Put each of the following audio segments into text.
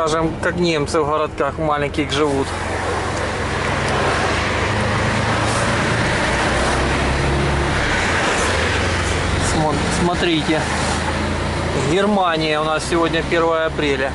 скажем, как немцы в городках маленьких живут. Смотрите, Германия, у нас сегодня 1 апреля.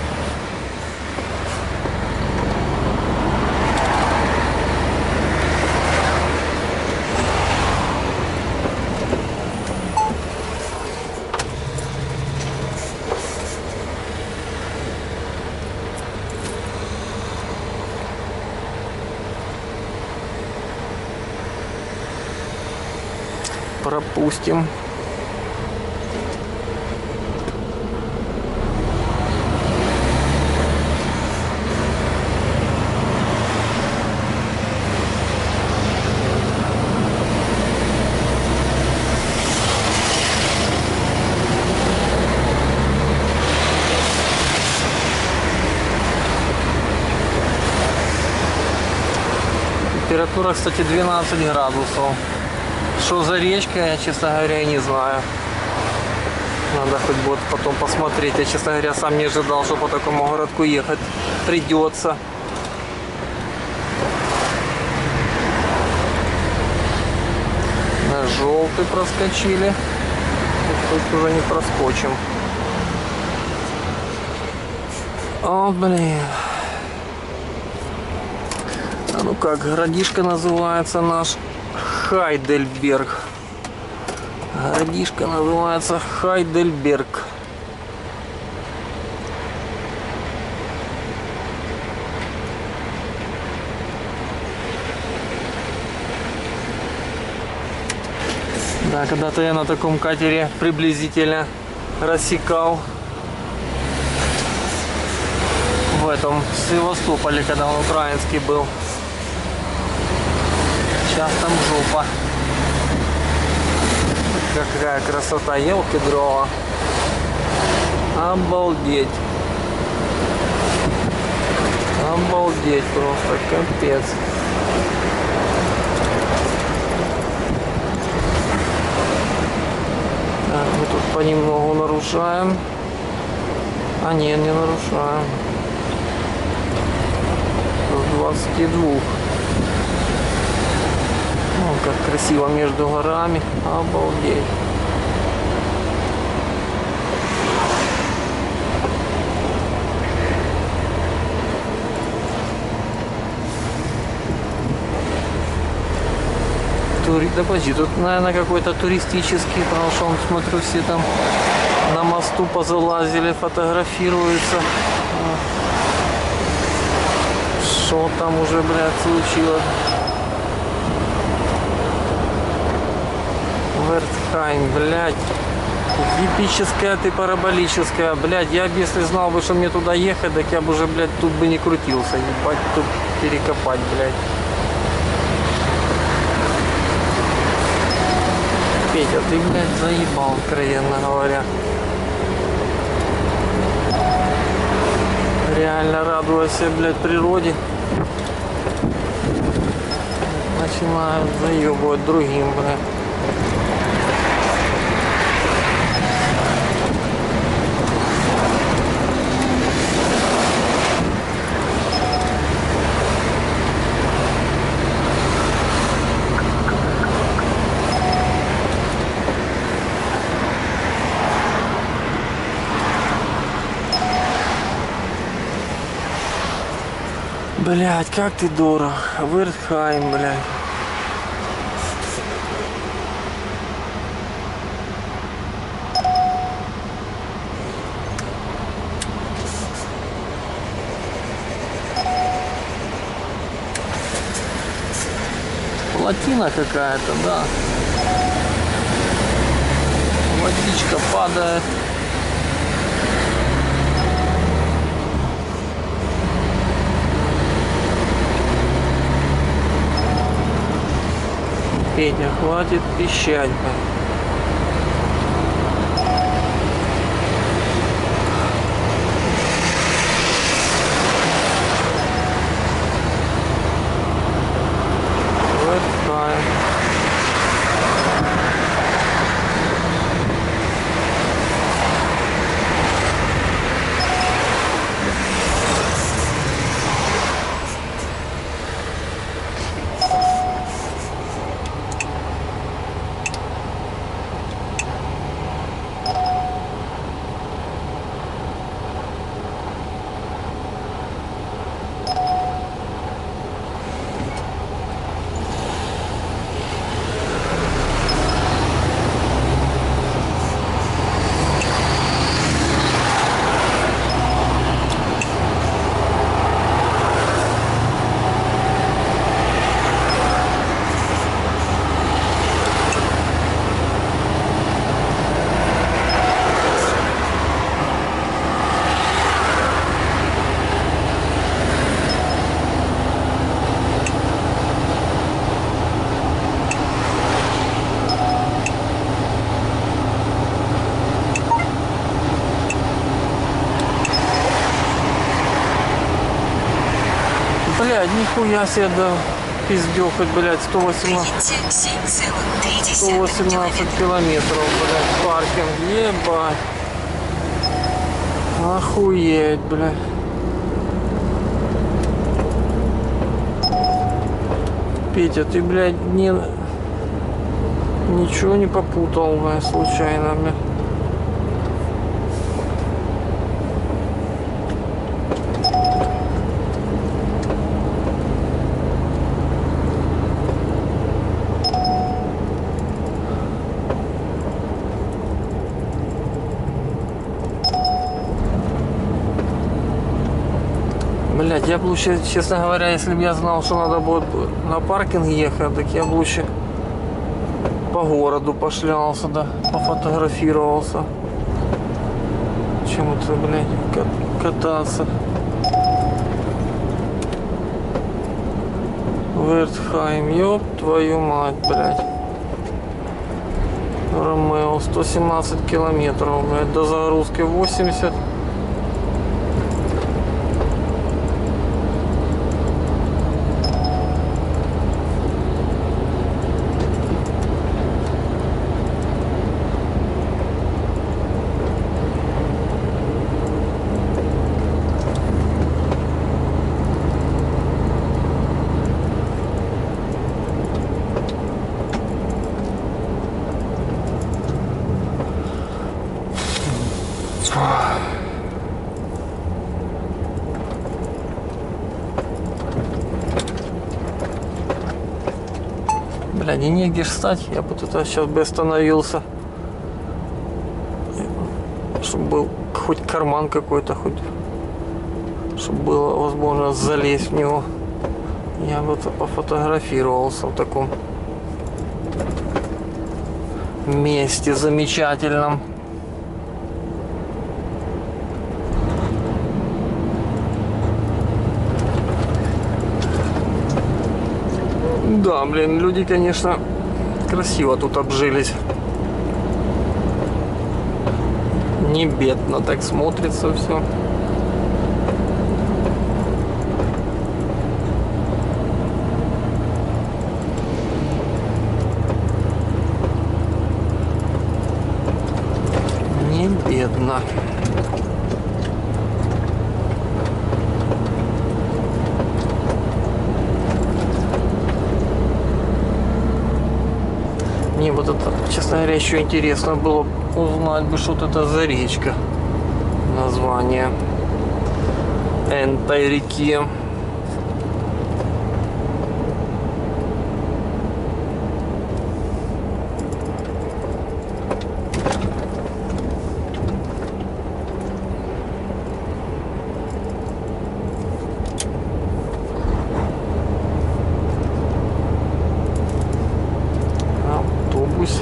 Пропустим. Температура, кстати, 12 градусов. Что за речка, я, честно говоря, и не знаю. Надо хоть будет потом посмотреть. Я, честно говоря, сам не ожидал, что по такому городку ехать придется. На желтый проскочили. Тут уже не проскочим. О, блин. А ну как, городишко называется наш? Хайдельберг. Городишко называется Хайдельберг. Да, когда-то я на таком катере приблизительно рассекал в этом Севастополе, когда он украинский был. Сейчас там жопа. Какая красота, елки-дрова. Обалдеть. Обалдеть просто, капец. Так, мы тут понемногу нарушаем. А нет, не нарушаем. С 22. Ну, как красиво между горами. Обалдеть. Да подожди, тут, наверное, какой-то туристический, потому что, смотрю, все там на мосту позалазили, фотографируются. Что там уже, блядь, случилось? Вертхайм, блядь. Эпическая ты параболическая, блядь. Я бы, если знал бы, что мне туда ехать, так я бы уже, блядь, тут бы не крутился. Ебать, тут перекопать, блядь. Петя, ты, блядь, заебал, откровенно говоря. Реально радуйся, блядь, природе. Начинают заебывать другим, блядь. Блядь, как ты дорог. Вертхайм, блядь. Плотина какая-то, да. Водичка падает. Петя, хватит пищать, блядь. Блядь, нихуя себе, да. Пиздёхать, блядь, 118 километров, блядь, паркинг, ебать. Охуеть, блядь. Петя, ты, блядь, ничего не попутал, блядь, случайно, блядь. Блядь, я бы лучше, честно говоря, если бы я знал, что надо будет на паркинг ехать, так я бы лучше по городу пошлялся, да, пофотографировался, чем это, блядь, кататься. Вертхайм, ёб твою мать, блядь. Ромео, 117 километров, блядь, до загрузки 80. Блядь, и негде ж встать, я бы тут сейчас бы остановился. Чтобы был хоть карман какой-то, хоть чтобы было возможность залезть в него. Я бы тут пофотографировался в таком месте замечательном. Да, блин, люди, конечно, красиво тут обжились. Не бедно так смотрится все. Не бедно. Мне вот это, честно говоря, еще интересно было узнать бы, что это за речка. Название этой реки. Автобус.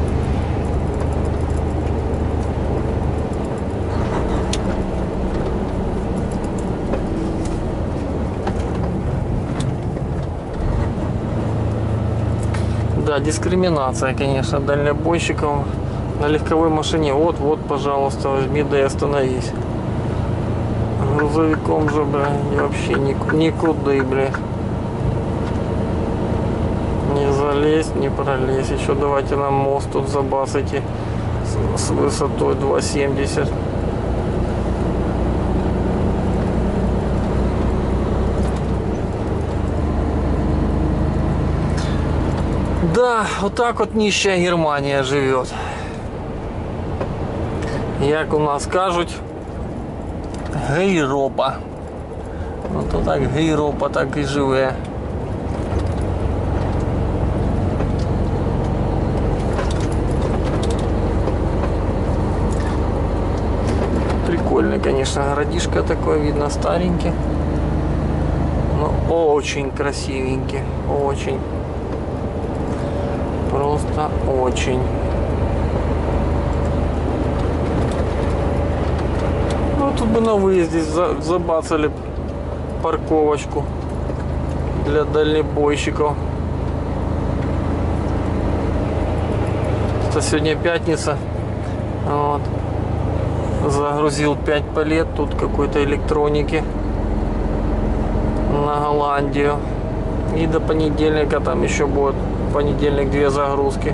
Да, дискриминация, конечно, дальнобойщиков на легковой машине. Вот, пожалуйста, возьми да и остановись. Грузовиком же, бля, вообще никуда, бля. Не залезть, не пролезть. Еще давайте нам мост тут забасайте с высотой 2,70. Да, вот так вот нищая Германия живет. Як у нас кажуть, Гейропа. Ну то так Гейропа так і живе. Прикольный, конечно, городишко такой, видно, старенький. Но очень красивенький, очень. Просто очень. Ну, тут бы на выезде забацали парковочку для дальнобойщиков. Это сегодня пятница. Вот. Загрузил 5 палет тут какой-то электроники. на Голландию. И до понедельника там еще будет. В понедельник 2 загрузки.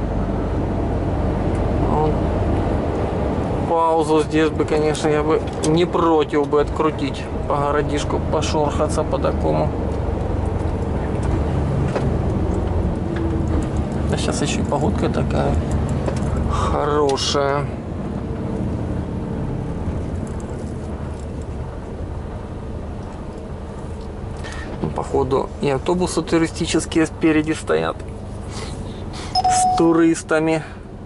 Вот. Паузу здесь бы, конечно, я бы не против бы открутить. По городишку пошорхаться по такому. А сейчас еще и погодка такая хорошая. Походу и автобусы туристические спереди стоят с туристами.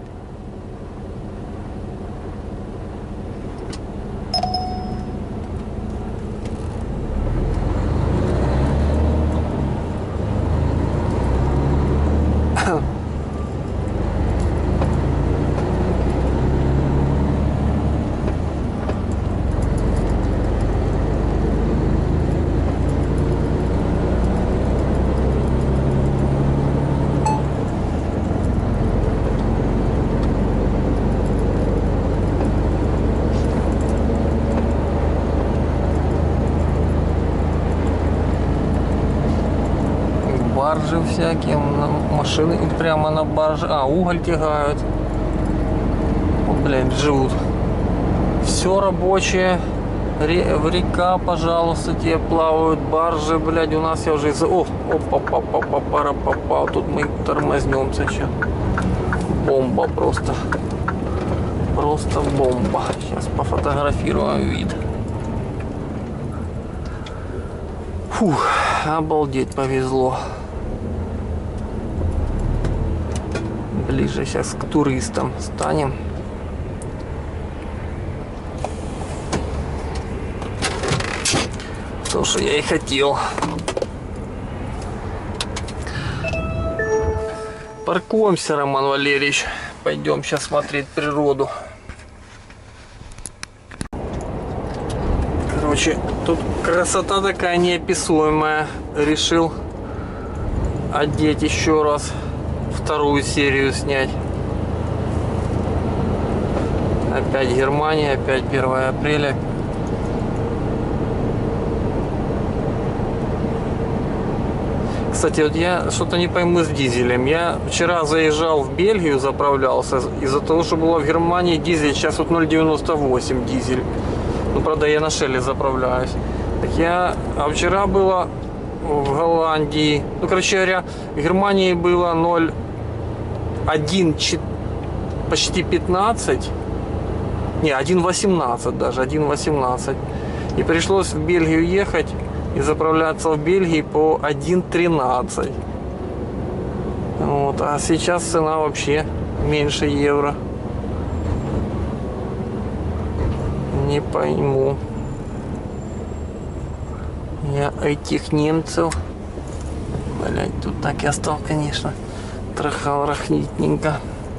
Баржи всякие, машины прямо на барже. А, уголь тягают. Вот, блядь, живут. Все рабочее. В река, пожалуйста, те плавают баржи, блядь, у нас я уже из-за... О, опа, тут мы тормознемся сейчас. Бомба просто. Просто бомба. Сейчас пофотографируем вид. Фух, обалдеть, повезло. Ближе сейчас к туристам станем. То, что я и хотел. Паркуемся, Роман Валерьевич. Пойдем сейчас смотреть природу. Короче, тут красота такая неописуемая. Решил одеть еще раз. Вторую серию снять. Опять Германия, опять 1 апреля. Кстати, вот я что-то не пойму с дизелем. Я вчера заезжал в Бельгию, заправлялся. Из-за того, что было в Германии дизель, сейчас вот 0,98 дизель. Ну, правда, я на Шелле заправляюсь. Так а вчера было в Голландии. Ну, короче говоря, в Германии было 0,1, почти 15. Не, 1,18 даже, 1,18. И пришлось в Бельгию ехать и заправляться в Бельгии по 1,13. Вот, а сейчас цена вообще меньше евро. Не пойму я этих немцев. Блять, тут так я стал, конечно, трахал рахнитненько.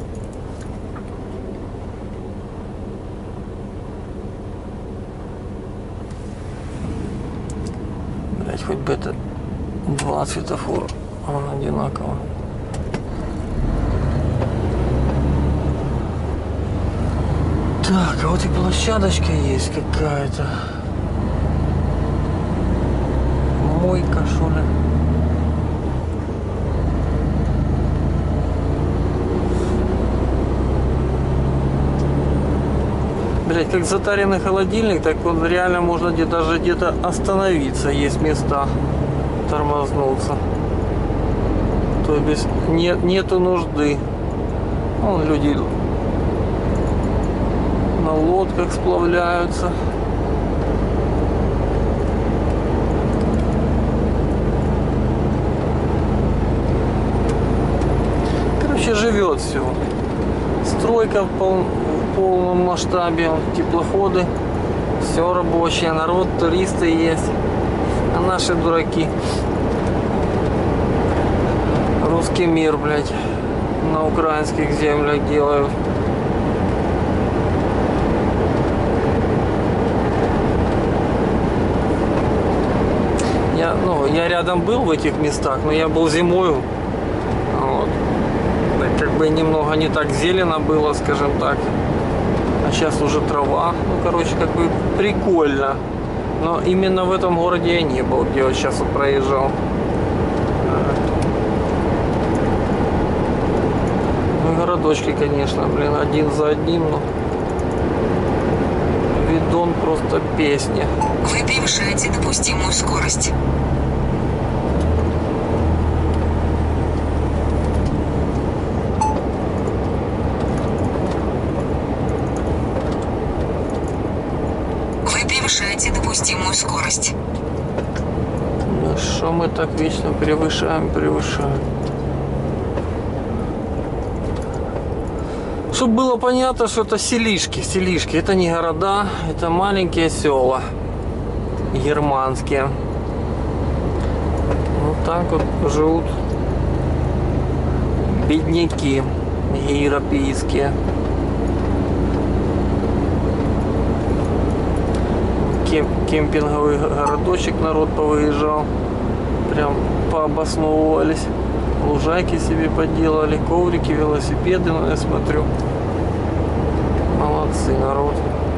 Блять, хоть бы это 2 светофора, он одинаково. Так, а вот и площадочка есть какая-то. Мойка, что ли? Блять, как затаренный холодильник, так вот реально можно даже где-то остановиться. Есть места тормознуться. То есть нету нужды. Вон люди на лодках сплавляются. Короче, живет все. Стройка в полном масштабе, теплоходы, все рабочее, народ, туристы есть, а наши дураки. Русский мир, блядь, на украинских землях делают. Я рядом был в этих местах, но я был зимою. Вот. Как бы немного не так зелено было, скажем так. А сейчас уже трава. Ну, короче, как бы прикольно. Но именно в этом городе я не был, где вот сейчас вот проезжал. Ну, городочки, конечно, блин, один за одним, но видон просто песня. Вы превышаете допустимую скорость. Вы превышаете допустимую скорость. Ну что мы так вечно превышаем. Чтобы было понятно, что это селишки. Это не города, это маленькие села германские. Вот так вот живут бедняки европейские. Кемпинговый городочек народ повыезжал. Прям пообосновывались. Лужайки себе поделали, коврики, велосипеды, ну я смотрю. Молодцы, народ.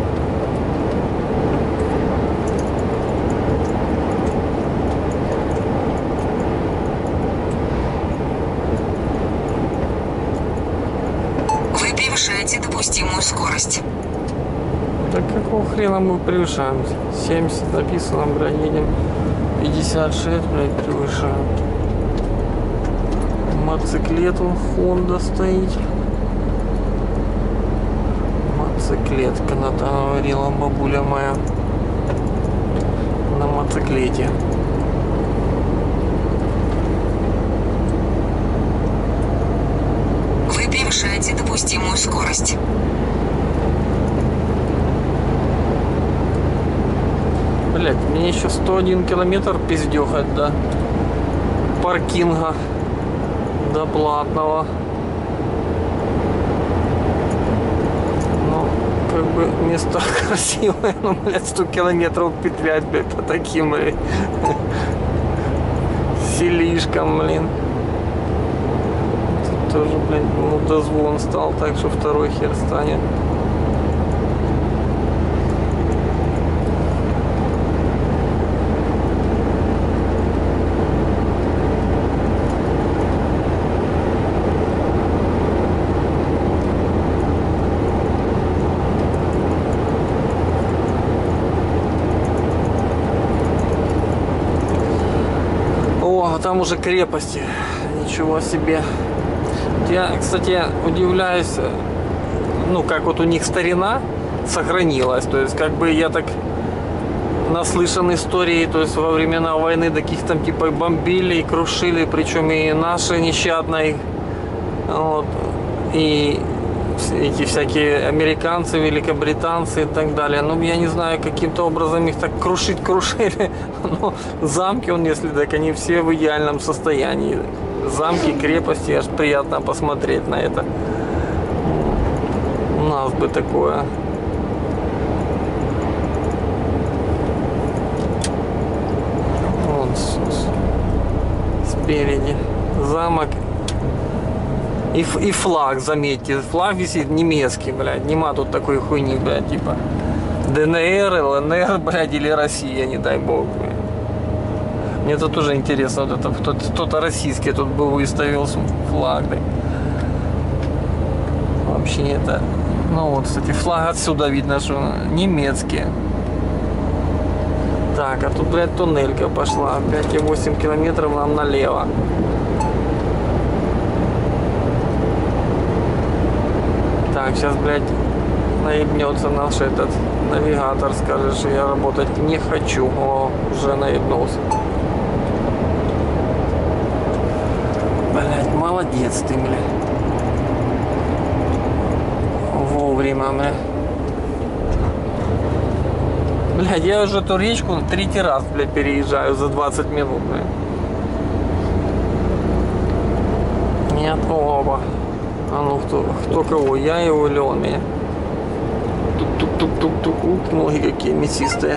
Вы превышаете допустимую скорость. Так какого хрена мы превышаем? 70 написано, блядь, едем 56, блядь, превышаем. Мотоциклет он Honda стоит. Мотоциклет, когда-то говорила бабуля моя. На мотоциклете. Вы превышаете допустимую скорость. Блять, мне еще 101 километр пиздехать до паркинга, до платного. Ну, как бы места красивые, но, блядь, 100 километров петлять, блядь, по таким, блядь, селишкам, блин. Тут тоже, блядь, ну, дозвон стал, так что второй хер станет. Там уже крепости, ничего себе. Я, кстати, удивляюсь, ну, как вот у них старина сохранилась. То есть, как бы я так наслышан истории, то есть, во времена войны таких там типа бомбили и крушили, причем и наши нещадно, вот, и эти всякие американцы, великобританцы и так далее. Ну, я не знаю, каким-то образом их так крушили. Но замки, если так, они все в идеальном состоянии. Замки, крепости, аж приятно посмотреть на это. У нас бы такое. Вот спереди замок. И флаг, заметьте, флаг висит немецкий, блядь, нема тут такой хуйни, блядь, типа ДНР, ЛНР, блядь, или Россия, не дай бог, блядь. Мне это тоже интересно, вот это кто-то российский тут был, выставил флаг, да. Вообще это, ну вот, кстати, флаг отсюда видно, что немецкий. Так, а тут, блядь, туннелька пошла, 5,8 километров нам налево. Так, сейчас, блядь, наебнется наш этот навигатор, скажет, что я работать не хочу. О, уже наебнулся. Блядь, молодец ты, блядь. Вовремя, блядь. Блядь, я уже эту речку 3-й раз, блядь, переезжаю за 20 минут, блядь. Нет, оба. А ну кто кого? Я его или он меня? Тук-тук-тук-тук-тук. Ноги какие мясистые.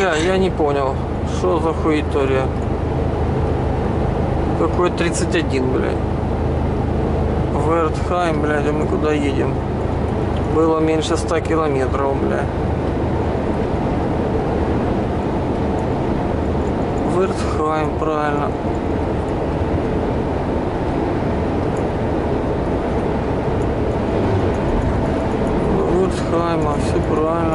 Бля, я не понял, что за хуитория. Какой 31, блядь. Вертхайм, блядь, а мы куда едем? Было меньше 100 километров, блядь. Вертхайм, правильно. Вертхайма, все правильно.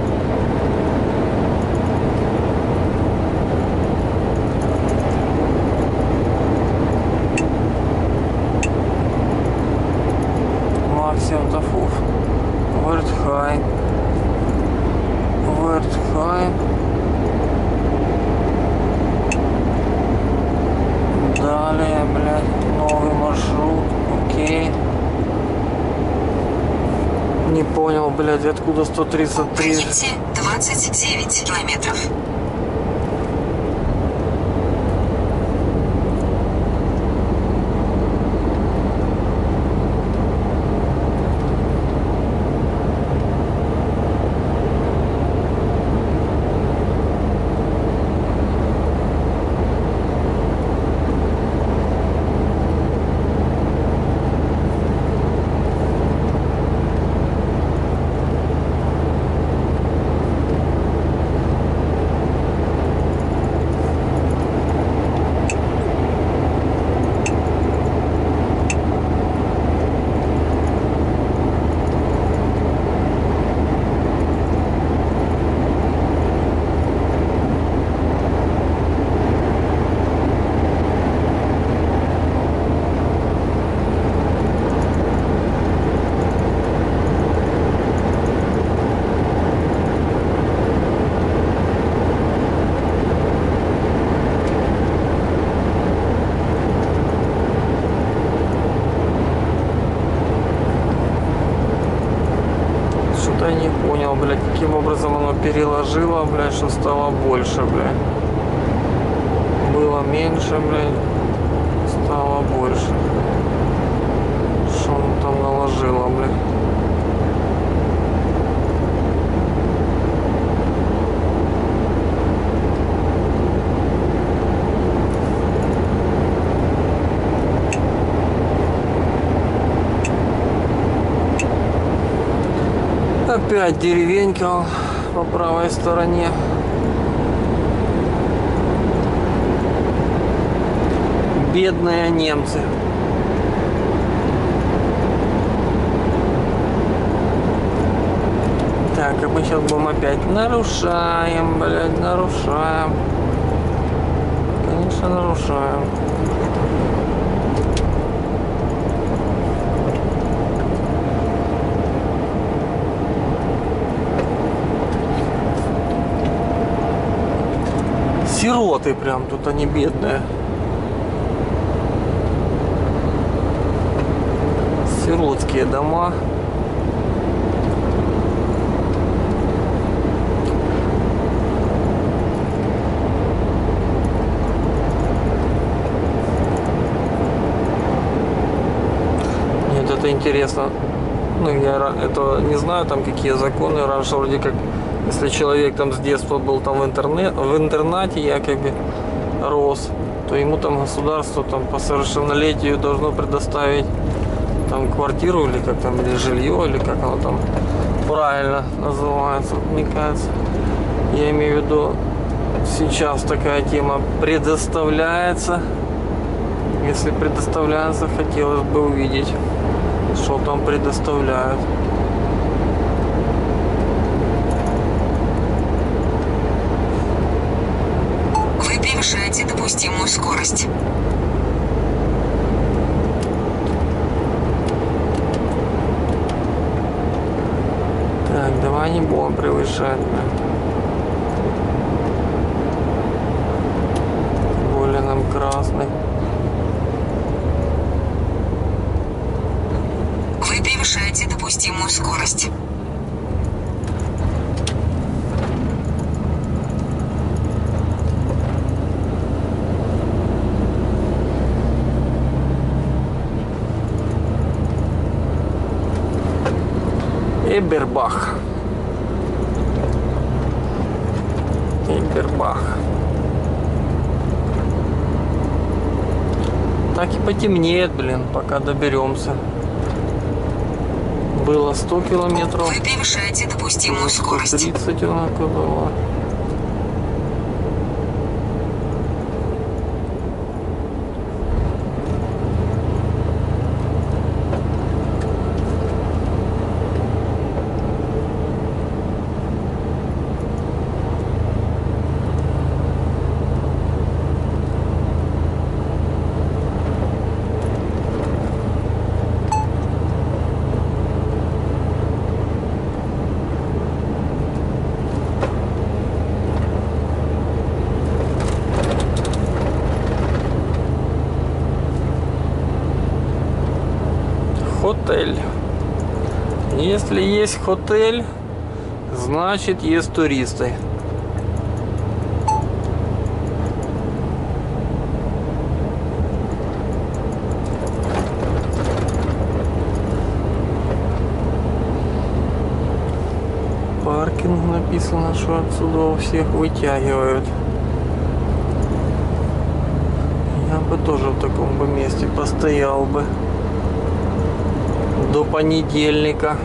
Максим Тафуф. Вертхайм. Вертхайм. Далее, блядь, новый маршрут. Окей. Не понял, блядь, откуда 133. Едете 29 километров. Что-то я не понял, блядь, каким образом оно переложило, блядь, что стало больше, блядь. Было меньше, блядь, стало больше. Что оно там наложило, блядь. Опять деревенька по правой стороне. Бедные немцы. Так, а мы сейчас будем опять нарушаем, блядь, нарушаем. Конечно, нарушаем. Сироты прям тут, они бедные. Сиротские дома. Нет, это интересно. Ну, я это не знаю, там какие законы. Раньше вроде как, если человек там с детства был там в интернате, якобы рос, то ему там государство там по совершеннолетию должно предоставить там квартиру или как там, или жилье, или как оно там правильно называется, мне кажется. Я имею в виду, сейчас такая тема предоставляется. Если предоставляется, хотелось бы увидеть, что там предоставляют. Вы превышаете допустимую скорость. Так, давай не будем превышать. Более нам красный. Вы превышаете допустимую скорость. Эбербах. Эйгербах. Так и потемнеет, блин, пока доберемся. Было 100 километров. Вы превышаете допустимую скорость. 30 было. Хотель. Если есть хотель, значит есть туристы. Паркинг написано, что отсюда у всех вытягивают. Я бы тоже в таком бы месте постоял бы. До понедельника.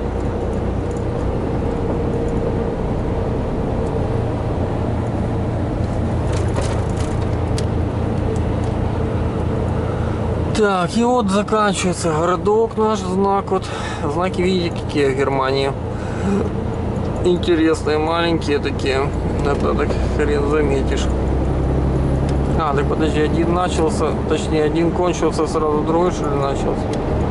Так, и вот заканчивается городок наш, знак вот. Знаки видите какие в Германии. Интересные, маленькие такие. Это так хрен заметишь. А, так подожди, один начался, точнее один кончился, сразу другой что ли начался.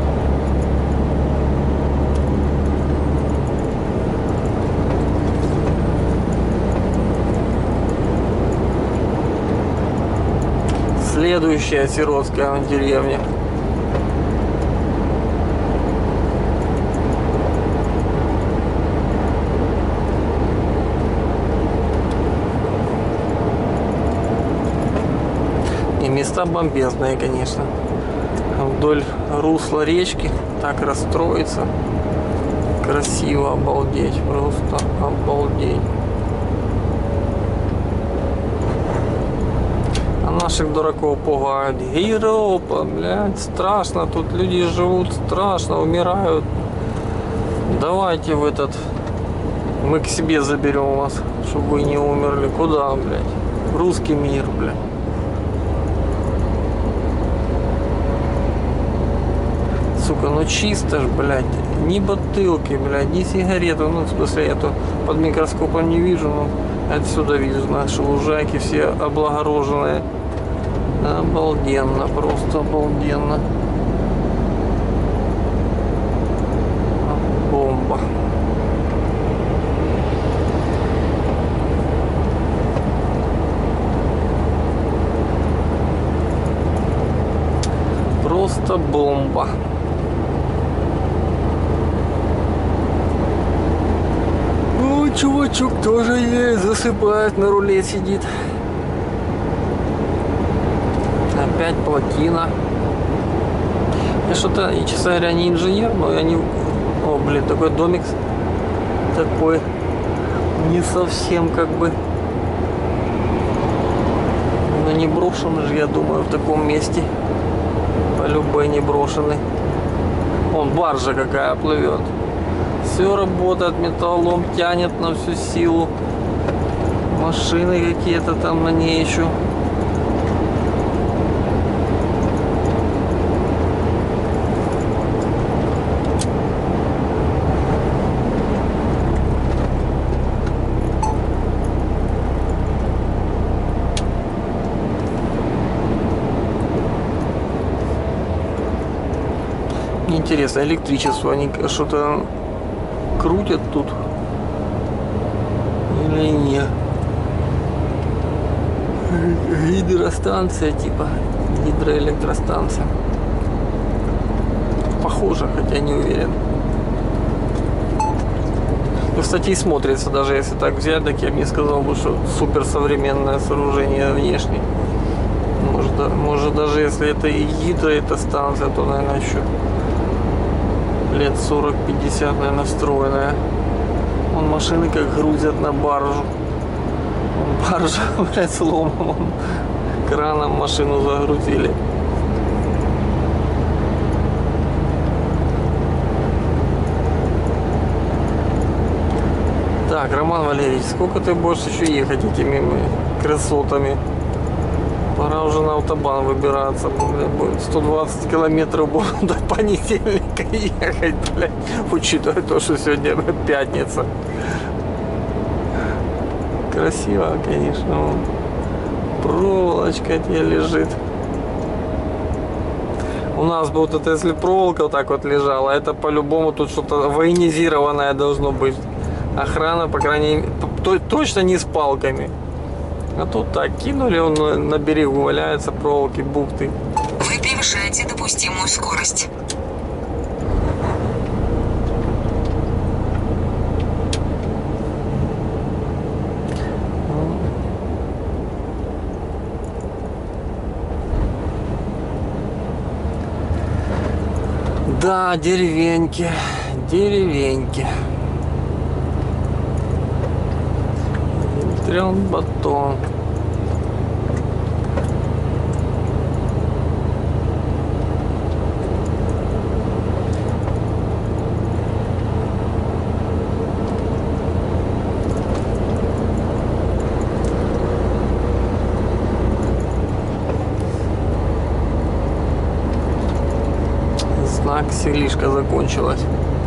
Следующая сиротская деревня. И места бомбезные, конечно. Вдоль русла речки так расстроиться. Красиво, обалдеть. Просто обалдеть. Наших дураков пугают. Европа, блядь, страшно. Тут люди живут страшно, умирают. Давайте в этот... Мы к себе заберем вас, чтобы вы не умерли. Куда, блядь? В русский мир, блядь. Сука, ну чисто ж, блядь. Ни бутылки, блядь, ни сигареты. Ну, в смысле, я тут под микроскопом не вижу, но отсюда вижу наши лужайки все облагороженные. Обалденно, просто обалденно. Бомба. Просто бомба. Ну, чувачок тоже есть, засыпает, на руле сидит. Опять плотина. Я что-то, честно говоря, не инженер, но я не... О, блин, такой домик такой не совсем как бы... Но не брошенный же, я думаю, в таком месте. По-любому не брошенный. Вон баржа какая плывет. Все работает, металлолом тянет на всю силу. Машины какие-то там на ней еще. Интересно, электричество они что-то крутят тут или нет? Гидростанция типа, гидроэлектростанция. Похоже, хотя не уверен. Ну, кстати, и смотрится, даже если так взять, так я бы не сказал бы, что суперсовременное сооружение внешне. Может даже если это и гидроэлектростанция, то, наверное, еще лет 40-50, наверное, встроенная. Вон машины как грузят на баржу. Баржа, блядь, сломан. Краном машину загрузили. Так, Роман Валерьевич, сколько ты будешь еще ехать этими красотами? Пора уже на автобан выбираться. Будет 120 километров буду до понедельника ехать, блядь. Учитывая то, что сегодня пятница. Красиво, конечно. Проволочка тебе лежит. У нас бы вот это, если проволока вот так вот лежала, это по-любому тут что-то военизированное должно быть. Охрана, по крайней мере, точно не с палками. А тут так кинули, он на берегу валяется, проволоки, бухты. Вы превышаете допустимую скорость. Да, деревеньки, деревеньки. Трен батон. Знак селишка закончилась.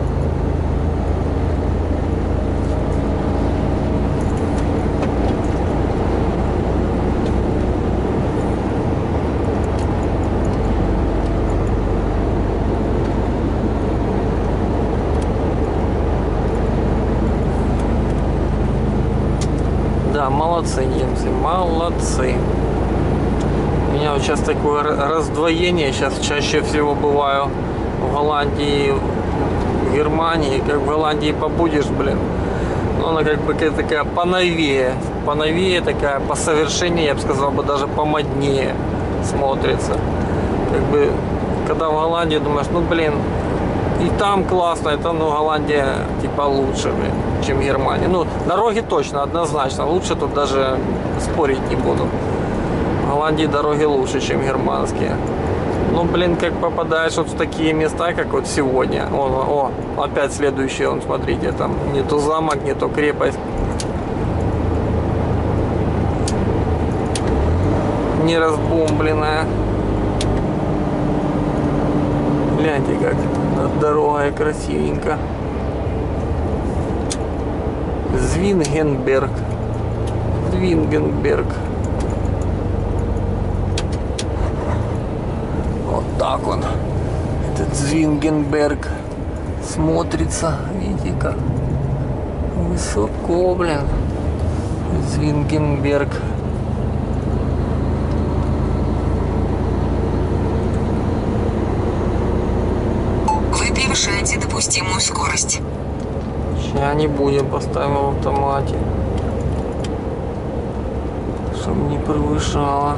Да, молодцы немцы, молодцы. У меня вот сейчас такое раздвоение, сейчас чаще всего бываю в Голландии, в Германии. Как в Голландии побудешь, блин, но она как бы такая поновее такая, посовершеннее, я бы сказал, бы даже помоднее смотрится. Как бы, когда в Голландии думаешь, ну блин, и там классно, это, ну, Голландия типа лучше, блин, чем Германия. Ну, дороги точно, однозначно лучше, тут даже спорить не буду. В Голландии дороги лучше, чем германские. Ну, блин, как попадаешь вот в такие места, как вот сегодня. О, опять следующий, он, смотрите, там не то замок, не то крепость. Не разбомбленная. Гляньте, как над дорогой красивенько. Звингенберг. Звингенберг. Вот так он. Этот Звингенберг смотрится. Видите, как высоко, блин. Звингенберг. Вы превышаете допустимую скорость. Сейчас не будем, поставим в автомате, чтобы не превышало.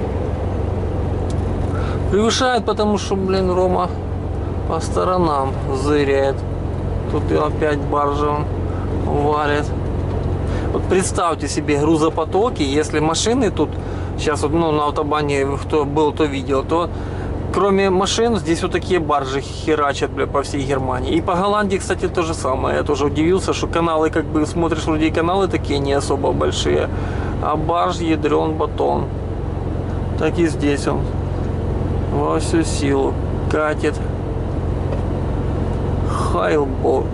Превышает, потому что, блин, Рома по сторонам зыряет. Тут и опять баржа валит. Вот представьте себе грузопотоки, если машины тут сейчас вот, ну, на автобане, кто был, то видел, то кроме машин здесь вот такие баржи херачат, бля, по всей Германии. И по Голландии, кстати, то же самое. Я тоже удивился, что каналы, как бы смотришь, вроде каналы такие не особо большие, а барж ядрен батон. Так и здесь он во всю силу катит. Хайлброн.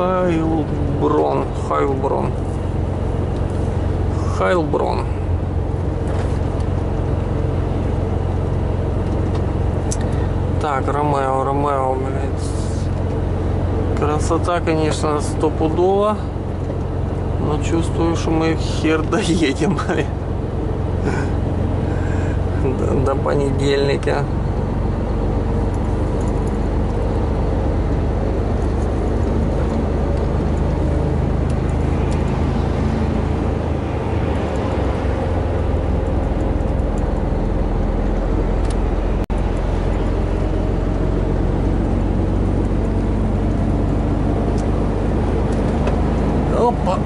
Так, Ромео, блядь. Красота, конечно, стопудово. Но чувствую, что мы хер доедем до понедельника.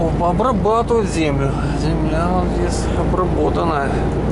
Обрабатывают землю. Земля вот здесь обработанная.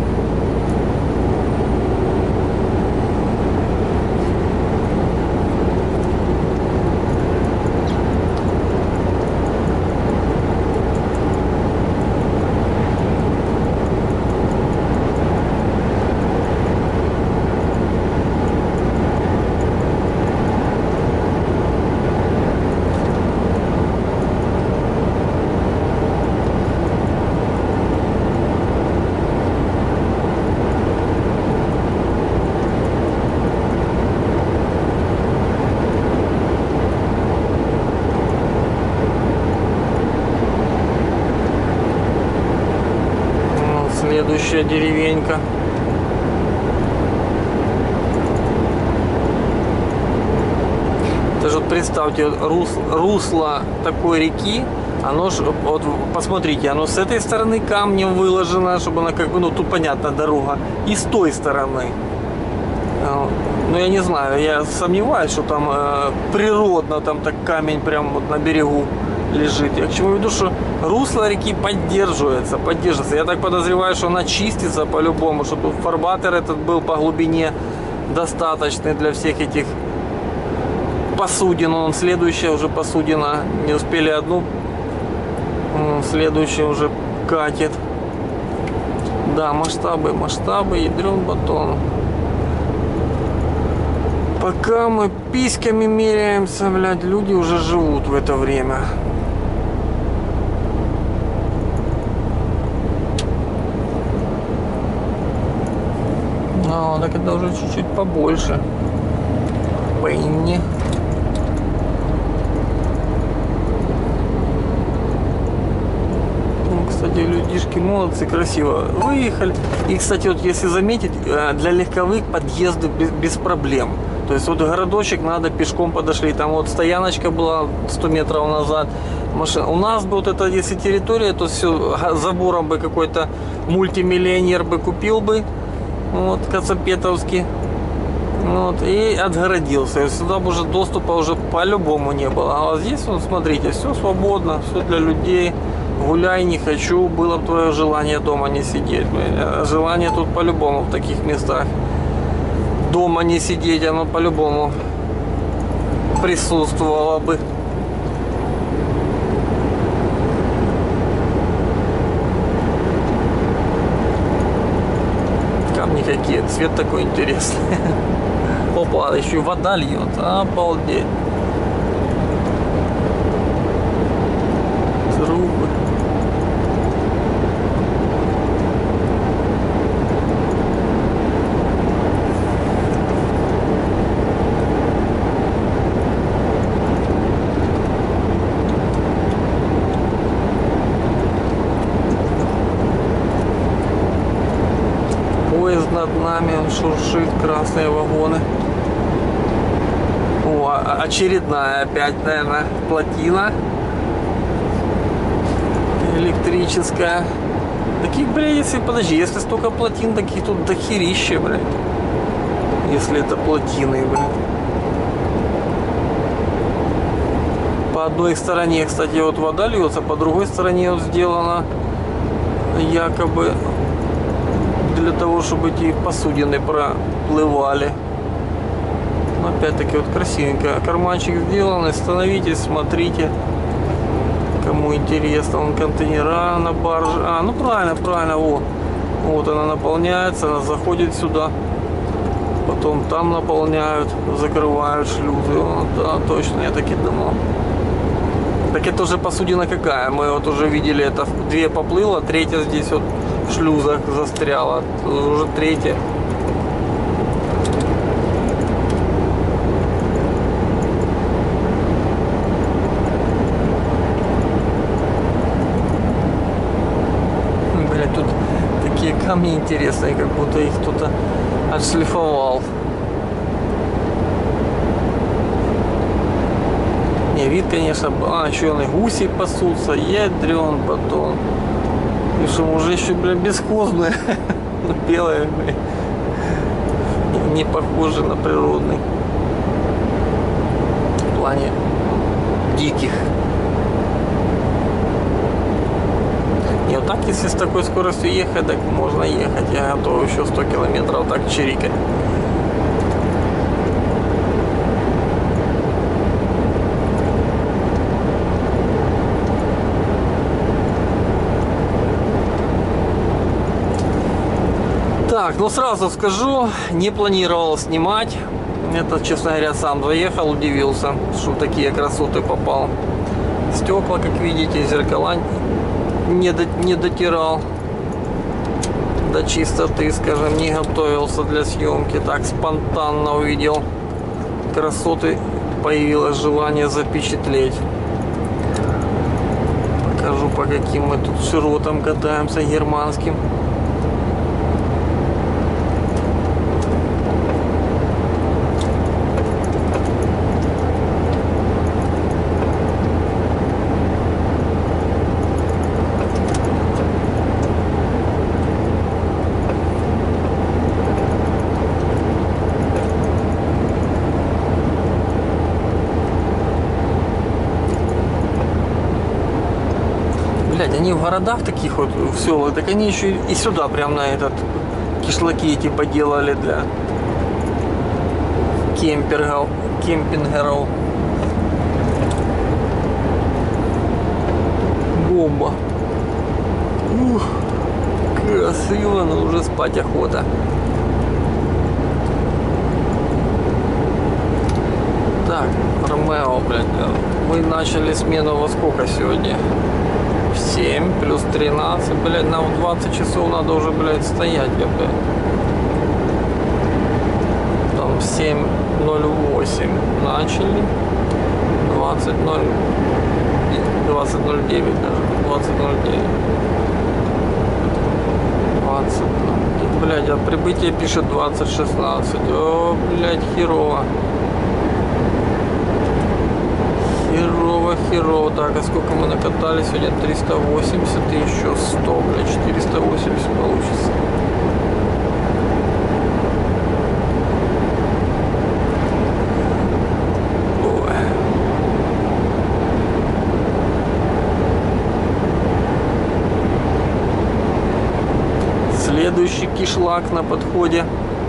Следующая деревенька. Даже вот представьте, русло такой реки, оно ж, вот посмотрите, оно с этой стороны камнем выложено, чтобы она как бы, ну тут понятно дорога, и с той стороны. Ну я не знаю, я сомневаюсь, что там природно там так камень прям вот на берегу лежит. Я к чему веду, что русло реки поддерживается. Я так подозреваю, что она чистится по-любому, чтобы фарватер этот был по глубине достаточный для всех этих посудин. Он следующая уже посудина, не успели одну, следующая уже катит. Да, масштабы, ядрен батон. Пока мы письками меряемся, блядь, люди уже живут в это время. А, так это уже чуть-чуть побольше. Пенни. Ну, кстати, людишки молодцы, красиво выехали. И, кстати, вот если заметить, для легковых подъезды без проблем. То есть вот городочек надо, пешком подошли. Там вот стояночка была 100 метров назад. Машина. У нас бы вот это, если территория, то все забором бы какой-то мультимиллионер бы купил бы. Вот, Кацапетовский. Вот, и отгородился. И сюда бы уже доступа уже по-любому не было. А вот здесь, вот, смотрите, все свободно, все для людей. Гуляй, не хочу, было бы твое желание дома не сидеть. Желание тут по-любому в таких местах. Дома не сидеть, оно по-любому присутствовало бы. Камни какие, цвет такой интересный. Опа, еще и вода льет, обалдеть. Трубы. Над нами он шуршит, красные вагоны. О, очередная опять, наверное, плотина электрическая. Таких, блядь, если, подожди, если столько плотин, таких тут дохерища, блядь. Если это плотины, блядь. По одной стороне, кстати, вот вода льется, по другой стороне вот сделано якобы для того, чтобы эти посудины проплывали. Но опять-таки вот красивенько. Карманчик сделан. Остановитесь, смотрите. Кому интересно. Вон контейнера на барже. А, ну правильно, правильно. Вот она наполняется, она заходит сюда. Потом там наполняют, закрывают шлюзы. Вот, да, точно, я так и думал. Так это уже посудина какая? Мы вот уже видели, это две поплыло, третья здесь вот в шлюзах застряла. Уже третья. Блять, тут такие камни интересные, как будто их кто-то отшлифовал. Не, вид, конечно, еще и гуси пасутся, ядрен батон. И что, уже еще, бля, бесхозные, белые, бля, не похожи на природный. В плане диких. если с такой скоростью ехать, так можно ехать. Я готов еще 100 километров так чирикать. Так, ну сразу скажу, не планировал снимать. Это, честно говоря, сам заехал, удивился, что такие красоты попал. Стекла, как видите, зеркала не дотирал до чистоты, скажем, не готовился для съемки. Так, спонтанно увидел красоты, появилось желание запечатлеть. Покажу, по каким мы тут широтам катаемся германским. Они в городах таких вот, в селах, так они еще и сюда прям на этот кишлаки эти поделали для кемпингеров. Бомба. Ух, красиво, но уже спать охота. Так, Ромео, блядь, мы начали смену во сколько сегодня? 7 плюс 13, блядь, нам в 20 часов надо уже, блядь, стоять, блядь. Там 7:08 начали, 20:09 даже, 20:09. 20, блядь, а прибытие пишет 20:16. О, блядь, херово. Херово. Так, а сколько мы накатали сегодня? 380 и еще 100, блядь, 480 получится. Ой. Следующий кишлак на подходе.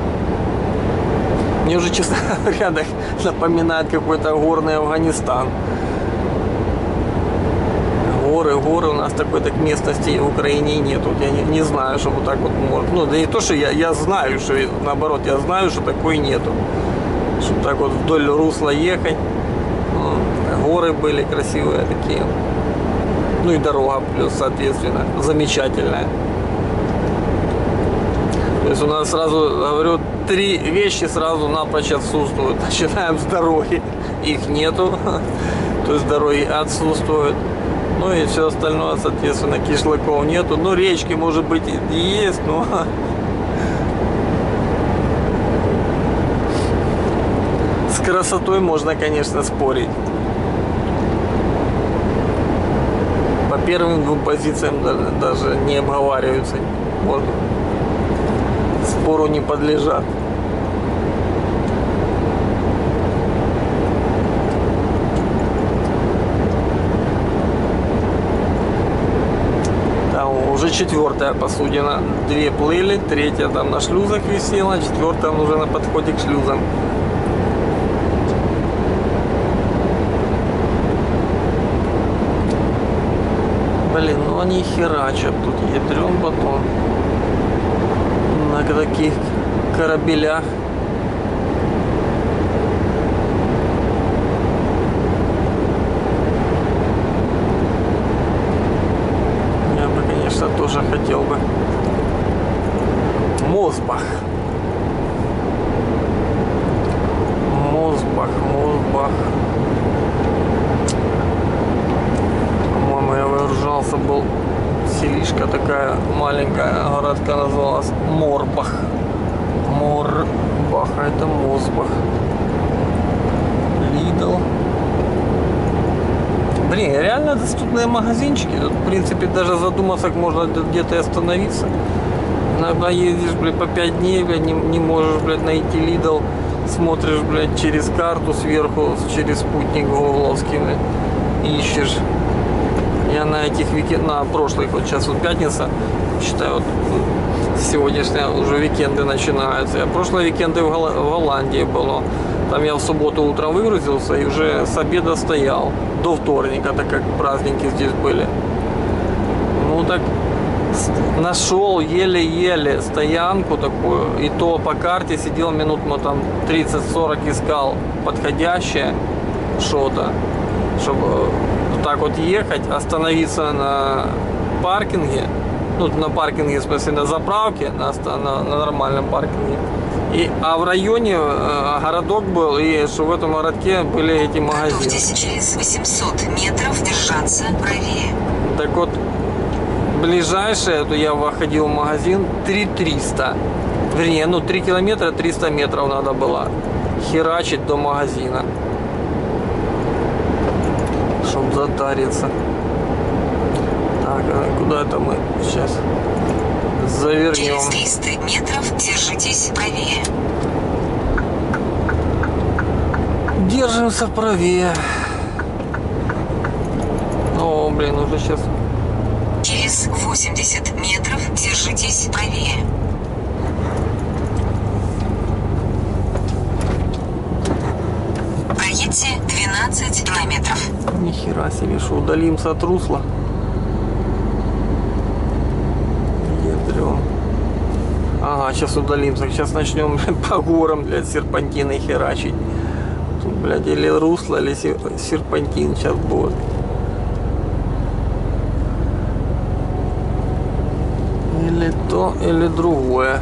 Мне уже, честно говоря, напоминает какой-то горный Афганистан. Горы, у нас такой так местности в Украине нет. Вот я не знаю, что вот так вот может. Ну, да не то, что я знаю, что наоборот, я знаю, что такой нету. Чтобы так вот вдоль русла ехать. Горы были красивые такие. Ну и дорога плюс, соответственно, замечательная. То есть у нас сразу, говорю, 3 вещи сразу напрочь отсутствуют. Начинаем с дороги. Их нету. То есть дороги отсутствуют. Ну и все остальное, соответственно, кишлаков нету. Ну, речки, может быть, и есть, но... С красотой можно, конечно, спорить. По первым 2 позициям даже не обговариваются. Можно. Спору не подлежат. Уже 4-я посудина. 2 плыли, 3-я там на шлюзах висела, 4-я уже на подходе к шлюзам. Блин, ну они херачат тут, ядрен батон. На таких корабелях. Тоже хотел бы. Мосбах. По-моему, я выгружался, был селишка такая маленькая, городка называлась Морбах. Морбах, а это Мосбах. Лидл. Блин, реально доступные магазинчики. Тут, в принципе, даже задуматься, можно где-то и остановиться. Иногда ездишь, блядь, по 5 дней, блядь, не можешь, блядь, найти Lidl. Смотришь, блядь, через карту сверху, через спутник гугловский, блядь, ищешь. Я на этих на прошлых, вот сейчас вот пятница, считаю, вот сегодняшние уже викенды начинаются. Я прошлые викенды в Голландии было. Там я в субботу утром выгрузился и уже с обеда стоял. До вторника, так как праздники здесь были. Ну так нашел еле-еле стоянку такую. И то по карте сидел минут, ну, там 30-40 искал подходящее что-то. Чтобы так вот ехать, остановиться на паркинге. Ну, на паркинге, в смысле, на заправке, на нормальном паркинге. А в районе городок был, и что в этом городке были эти магазины. Готовьтесь через 800 метров держаться правее. Так вот, ближайшее, то я выходил в магазин 3300. Вернее, ну 3 километра 300 метров надо было херачить до магазина, чтобы затариться. Так, а куда это мы сейчас завернем? Через 300 метров держитесь правее. Держимся правее. О, блин, уже сейчас. Через 80 метров держитесь правее. Проедьте 12 километров. Нихера себе, что удалимся от русла. Ядрён. Ага, сейчас удалимся. Сейчас начнем по горам, блядь, серпантины херачить. Тут, блядь, или русло, или серпантин сейчас будет. Или то, или другое.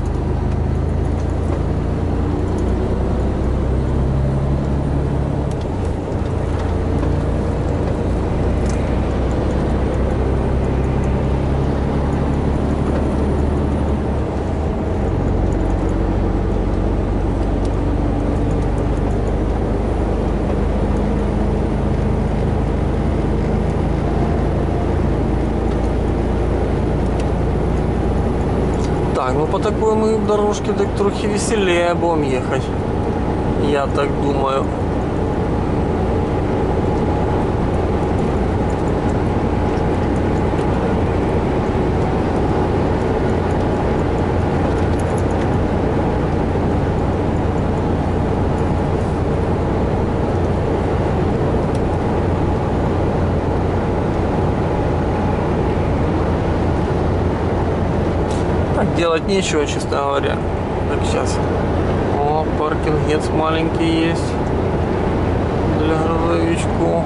Так, ну по такой мы дорожке так трохи веселее будем ехать. Я так думаю. Делать нечего, честно говоря. Так, сейчас. О, паркингец маленький есть для грузовичков.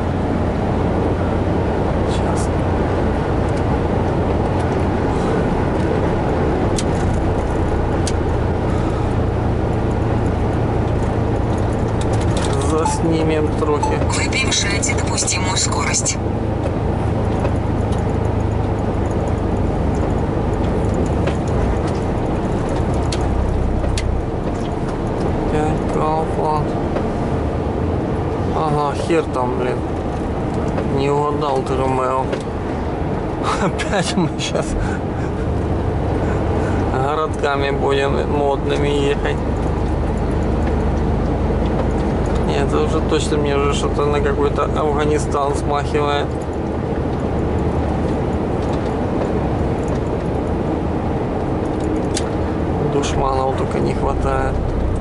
Сейчас. Заснимем трохи. Вы превышаете допустимую скорость. Ага, хер там, блин. Не угадал ты, Ромео. Опять мы сейчас городками будем модными ехать. Нет, это уже точно мне уже что-то на какой-то Афганистан смахивает. Душманов только не хватает.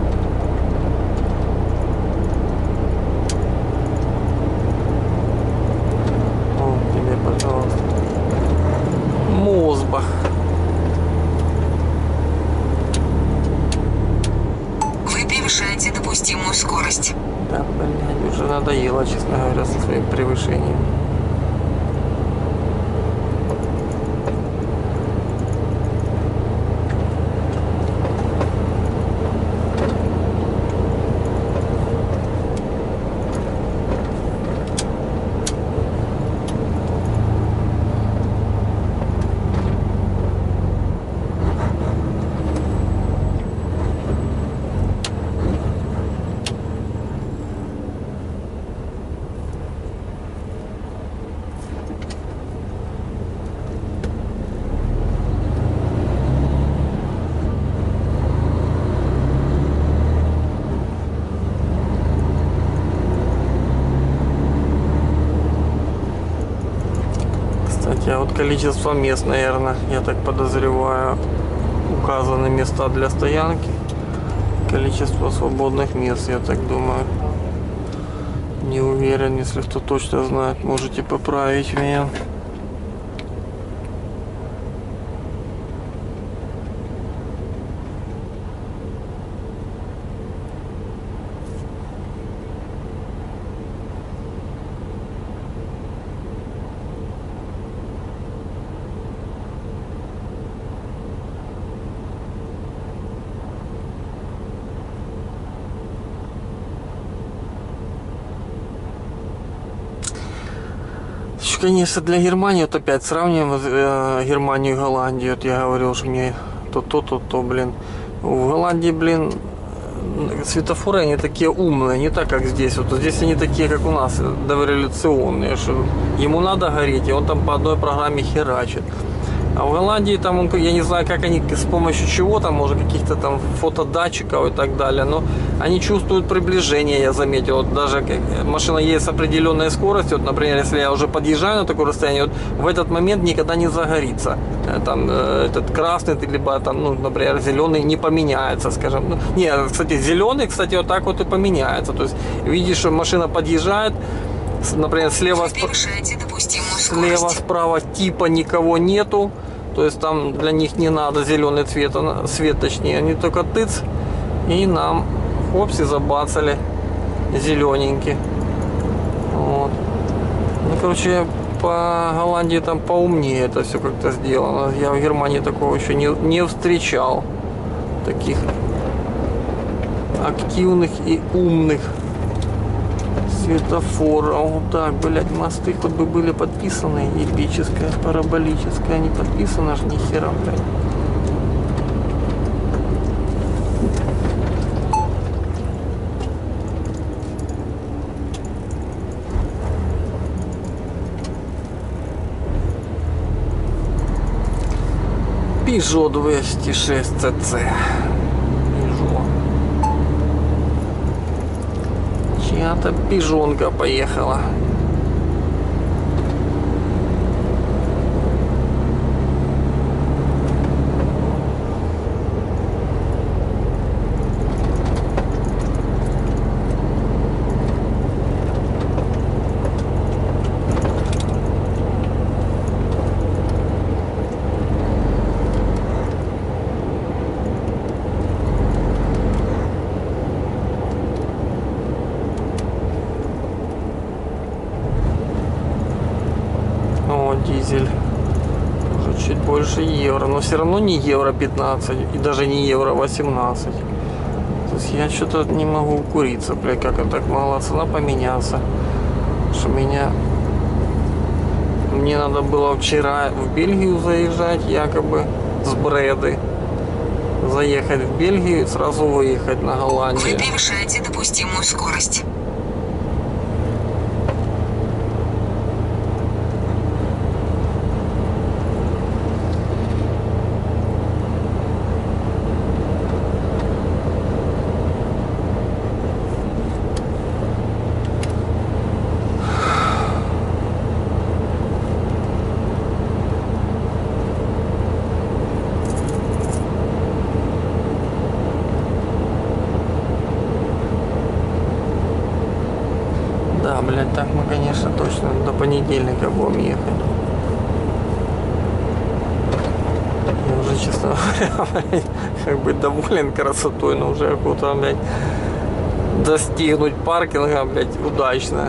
Мозбах. Вы превышаете допустимую скорость. Да, блядь, уже надоело, честно говоря, со своим превышением. Хотя вот количество мест, наверное, я так подозреваю, указаны места для стоянки. Количество свободных мест, я так думаю. Не уверен, если кто точно знает, можете поправить меня. Конечно, для Германии, вот опять сравниваем Германию и Голландию. Вот я говорил, что мне то, блин. В Голландии, блин, светофоры, они такие умные, не так, как здесь. Вот здесь они такие, как у нас, дореволюционные, что ему надо гореть, и он там по одной программе херачит. А в Голландии там, я не знаю, как они, с помощью чего там, может, каких-то там фотодатчиков и так далее, но они чувствуют приближение, я заметил. Вот даже машина едет с определенной скоростью, вот, например, если я уже подъезжаю на такое расстояние, вот в этот момент никогда не загорится. Там этот красный, либо там, ну, например, зеленый не поменяется, скажем. Ну, не, кстати, зеленый, кстати, вот так вот и поменяется. То есть видишь, что машина подъезжает, например, слева, справа типа никого нету, то есть там для них не надо зеленый свет, точнее, они только тыц, и нам хопси забацали зелененький. Вот. Ну, короче, по Голландии там поумнее это все как-то сделано. Я в Германии такого еще не встречал, таких активных и умных светофоров. Вот так, блядь, мосты хоть бы были подписаны, эпическая, параболическая, не подписано ж ни хера, блядь. Peugeot 206 CC. Чья-то пижонка поехала. Дизель уже чуть больше евро, но все равно не евро 15 и даже не евро 18. То есть я что-то не могу укуриться, блядь, как это так могла цена поменяться, что мне надо было вчера в Бельгию заезжать, якобы с Бреды, заехать в Бельгию и сразу выехать на Голландию. Вы превышаете допустимую скорость. Да, блядь, так мы, конечно, точно до понедельника будем ехать. Я уже, честно говоря, блядь, как бы доволен красотой, но уже какого-то, блядь, достигнуть паркинга, блядь, удачно.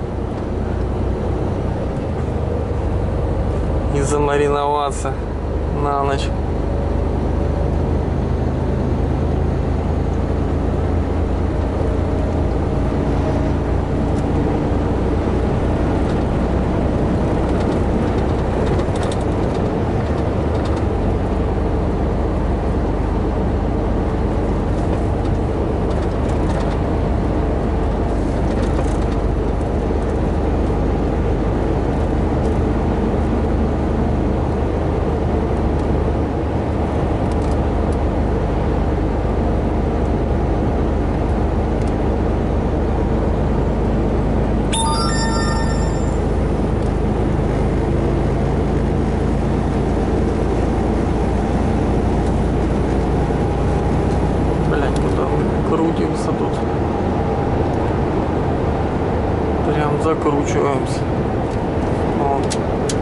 И замариноваться на ночь. выкручиваемся. Вот.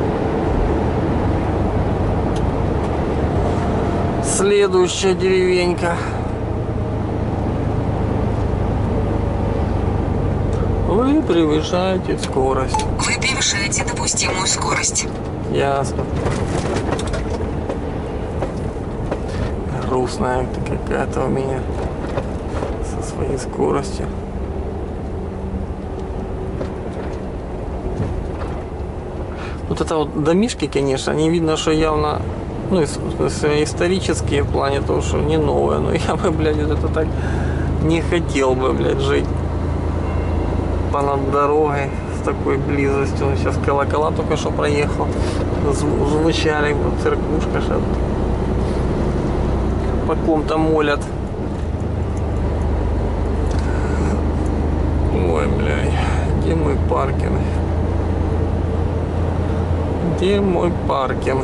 Следующая деревенька. Вы превышаете скорость. Вы превышаете допустимую скорость. Ясно. Грустная какая-то у меня со своей скоростью. Вот это вот домишки, конечно, не видно, что явно, ну, исторические в плане того, что не новые, но я бы, блядь, вот это так не хотел бы, блядь, жить понад дорогой с такой близостью. Сейчас колокола только что проехал, звучали, вот церквушка сейчас по ком-то молят. Ой, блядь, где мой паркинг? Где мой паркинг?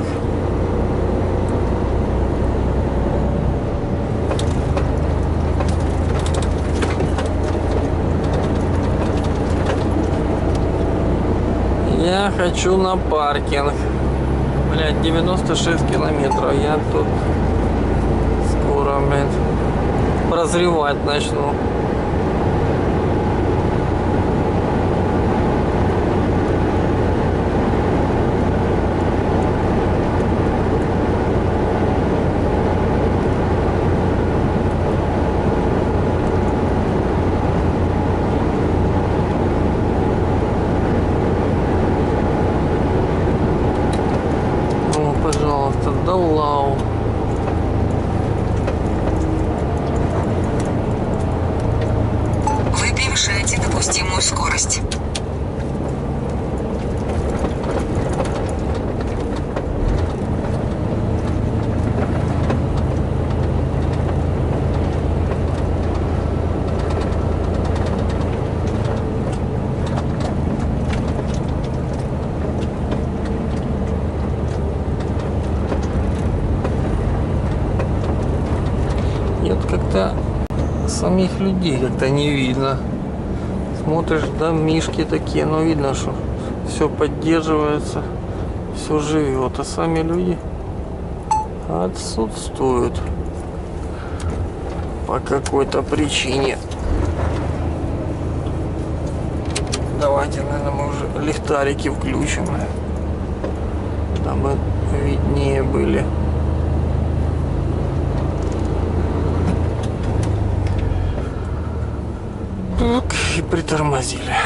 Я хочу на паркинг. Блядь, 96 километров. Я тут скоро, блядь, прозревать начну. Пожалуйста, Даллау. Вы превышаете допустимую скорость. И вот как-то самих людей как-то не видно. Смотришь, домишки такие, но видно, что все поддерживается, все живет, а сами люди отсутствуют по какой-то причине. Давайте, наверное, мы уже лихтарики включим, дабы виднее были. И притормозили.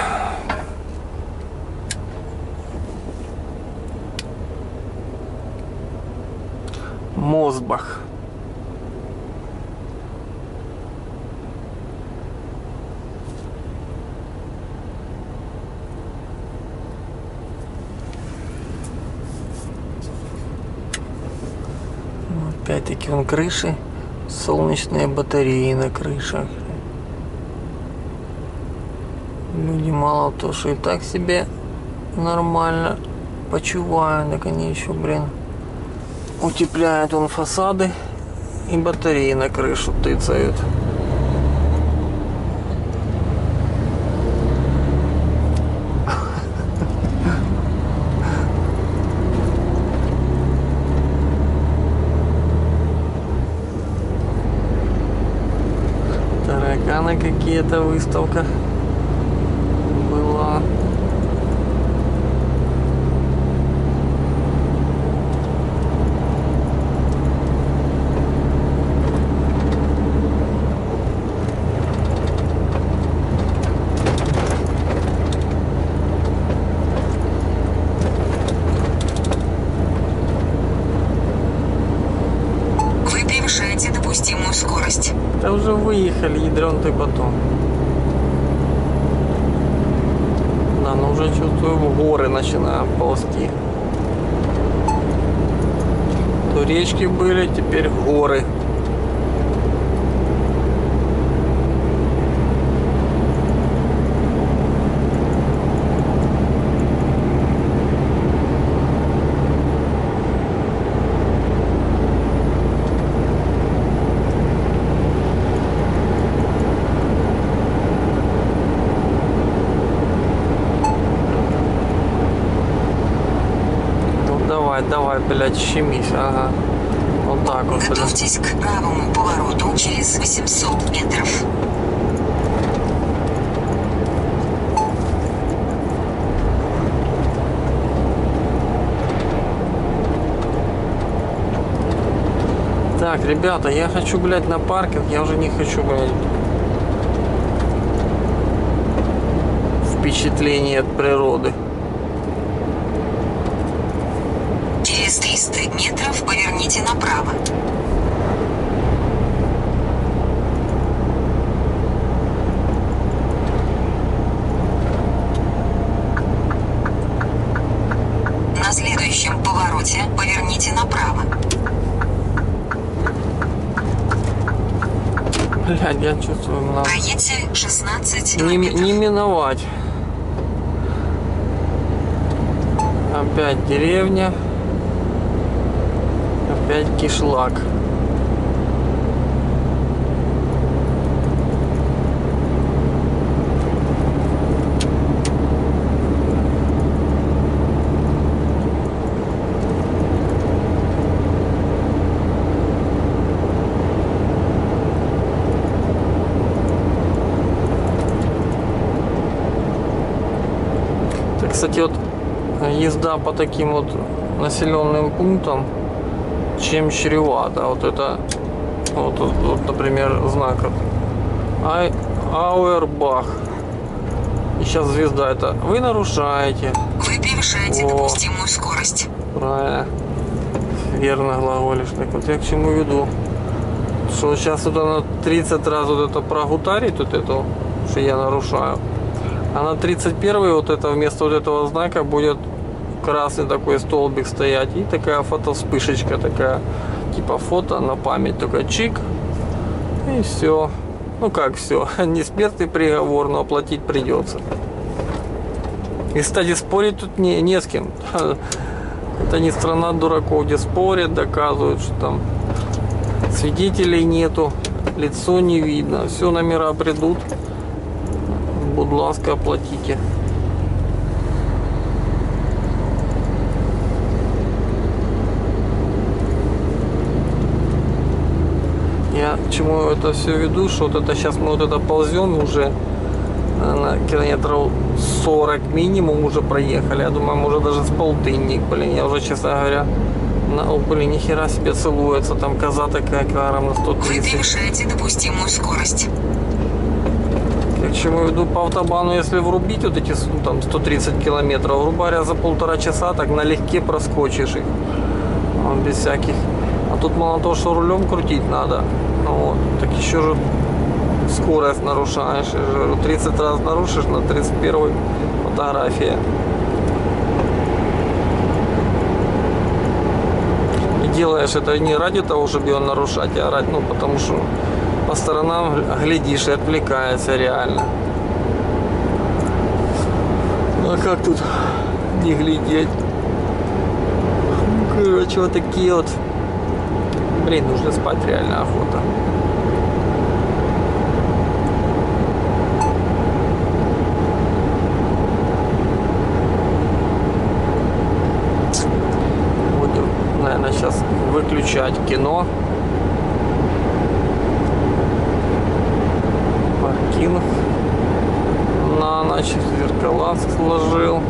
Мосбах. Опять-таки он крыши, солнечные батареи на крышах. Люди мало то, что и так себе нормально почувают, так они еще, блин, утепляют он фасады и батареи на крышу тыцают. Тараканы какие-то, выставка была. Вы превышаете допустимую скорость. Да уже выехали, ядрён ты батон. Да, но уже чувствую, в горы начинаем ползти. То речки были, теперь горы. давай, блядь, щемись, ага. Вот так вот, блядь. Готовьтесь к правому повороту через 800 метров. Так, ребята, я хочу, блядь, на паркинг, я уже не хочу, блядь, впечатление от природы. Через 300 метров поверните направо. На следующем повороте поверните направо. Блядь, я чувствую, надо Проедьте 16 не километров. миновать. Опять деревня. Опять кишлак. Кстати, вот езда по таким вот населенным пунктам чем чревато. Вот это вот, например, знак Ауэрбах. И сейчас звезда это. Вы нарушаете. Вы превышаете О. допустимую скорость. Правильно. Верно глаголишь. Так вот я к чему веду. Что сейчас вот она 30 раз вот это прогутарит, вот это, что я нарушаю. А на 31-й вот это вместо вот этого знака будет красный такой столбик стоять. И такая фотовспышечка такая. Типа фото на память. Только чик. И все. Ну как все. Не смертный приговор, но оплатить придется. И, кстати, спорить тут не с кем. Это не страна дураков, где спорят, доказывают, что там свидетелей нету, лицо не видно. Все, номера придут. Будь ласка, оплатите. Я к чему это все веду, что вот это сейчас мы вот это ползем уже на километров 40 минимум уже проехали. Я думаю, мы уже даже с полтинник, блин. Я уже, честно говоря, блин, нихера себе целуется. Там коза такая килограмм на Вы 130. превышаете допустимую скорость. Я к чему веду, по автобану, если врубить вот эти там 130 километров, грубо говоря, за 1,5 часа так налегке проскочишь их. Без всяких. А тут мало того, что рулем крутить надо, ну вот, так еще же скорость нарушаешь. 30 раз нарушишь, на 31-й фотография. И делаешь это не ради того, чтобы его нарушать, а ради, ну, потому что по сторонам глядишь и отвлекается реально. Ну а как тут не глядеть? Короче, вот такие вот. Блин, нужно спать, реально охота. Будем, наверное, сейчас выключать кино. Паркинг на ночь, зеркала сложил.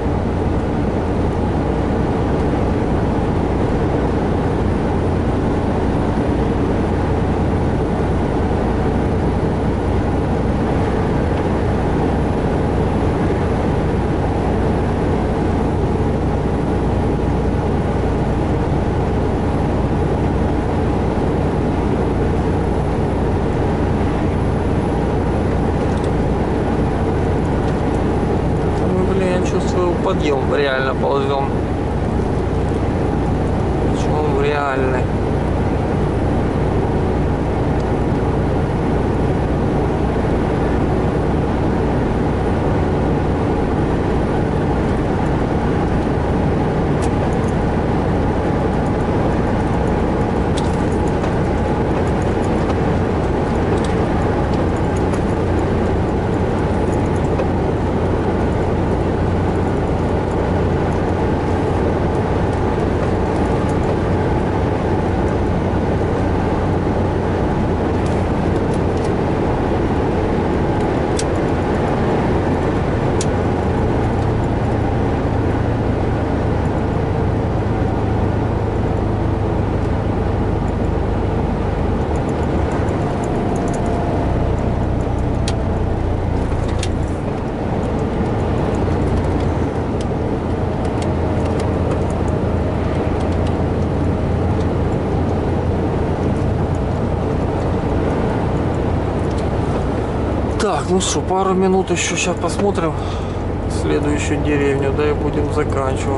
Подъем реально ползем. Причем реальный. Ну что, пару минут еще сейчас посмотрим следующую деревню, да и будем заканчивать.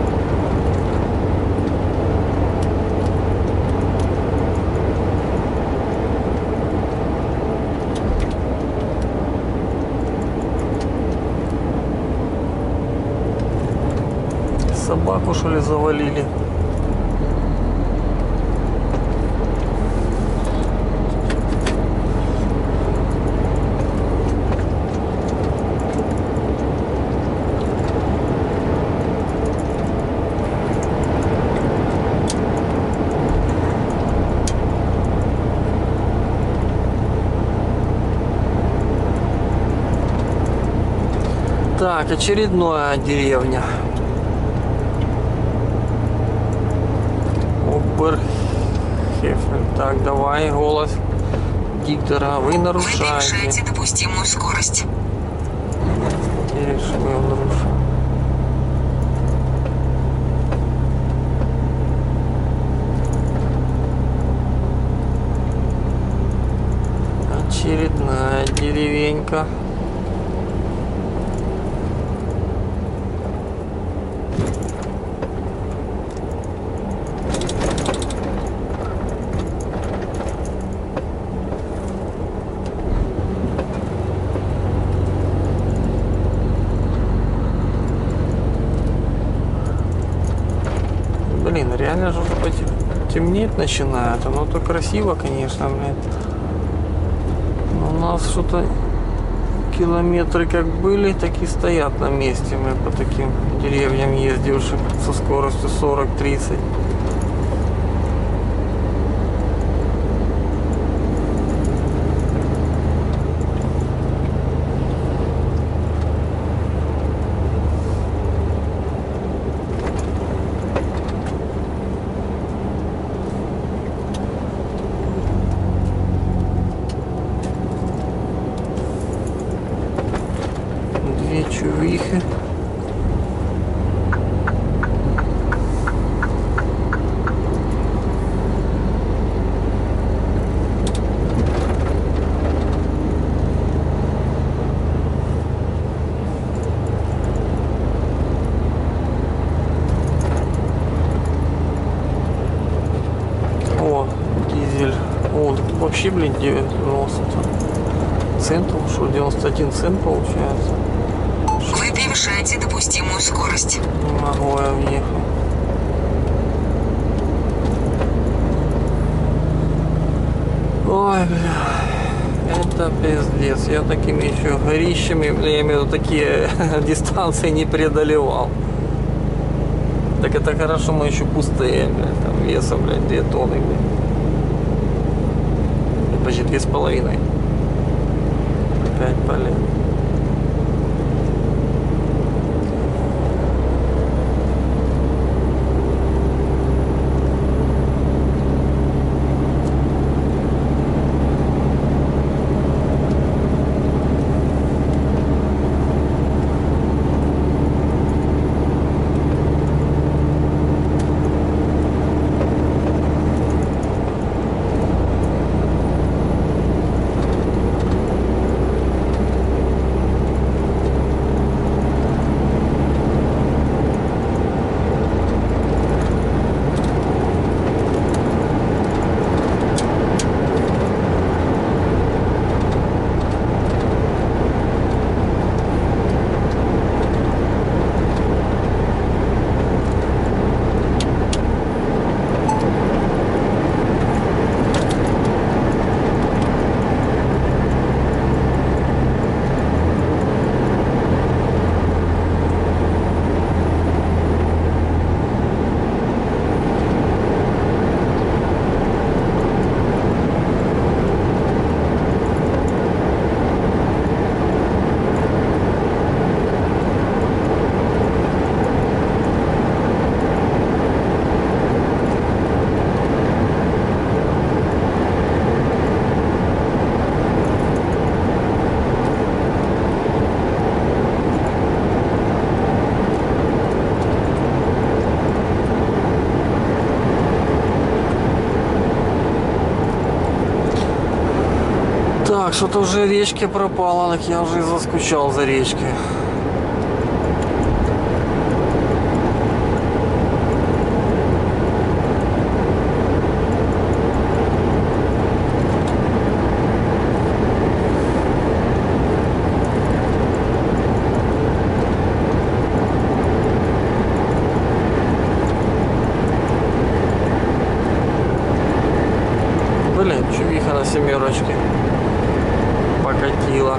Собаку что ли завалили? Так, очередная деревня. Оберхефель. Так, давай, голос диктора. Вы Вы нарушаете. превышаете допустимую скорость. Теперь что мы нарушаем? Очередная деревенька. Блин, реально же уже темнеть начинает. Оно то красиво, конечно, блин. Но у нас что-то километры как были, так и стоят на месте. Мы по таким деревням ездивших со скоростью 40-30. Две чувихи. О, дизель. О, так вообще, блин, 90 центов. Что, 91 цент получается? Вы превышаете допустимую скорость. Не могу я въехать. Ой, бля, это пиздец. Я такими еще горищами, я имею в виду, такие дистанции не преодолевал. Так это хорошо, мы еще пустые, блядь, там весом, блядь, 2 тонны, блядь. Почти 2,5. 5 полей. Так, что-то уже речки пропало, так я уже заскучал за речкой. Блин, чувиха на семерочке покатила.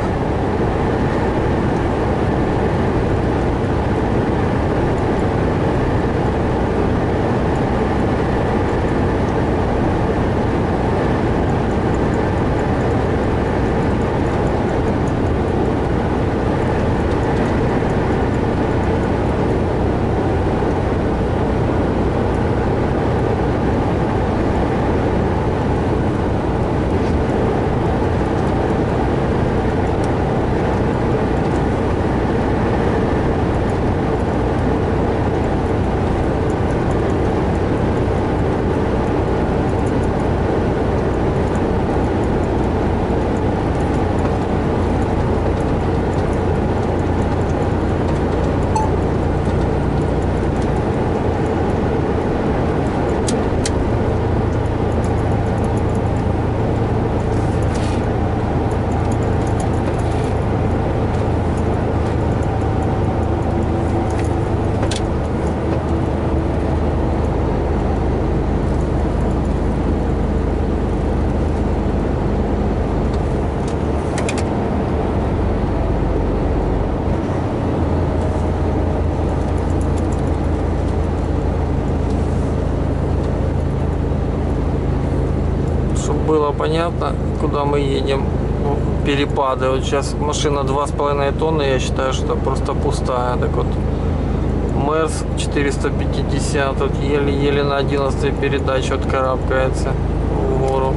Было понятно, куда мы едем. Перепады. Вот сейчас машина 2,5 тонны, я считаю, что просто пустая. Так вот, Мерс 450 вот еле-еле на 11 передаче откарабкается в гору.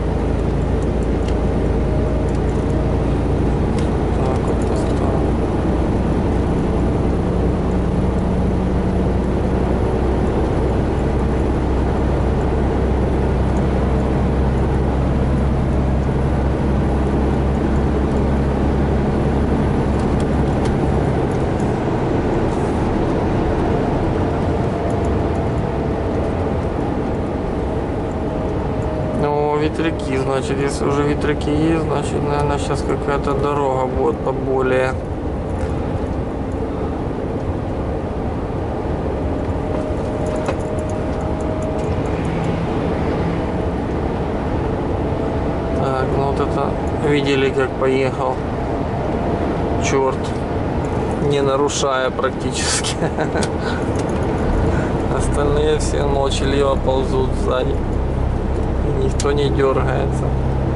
Так вот поставим. Ветряки, значит, если уже ветряки есть, значит, наверное, сейчас какая-то дорога будет поболее. Так, ну вот это видели, как поехал. Черт, не нарушая практически. Остальные все молчаливо ползут сзади. Никто не дергается.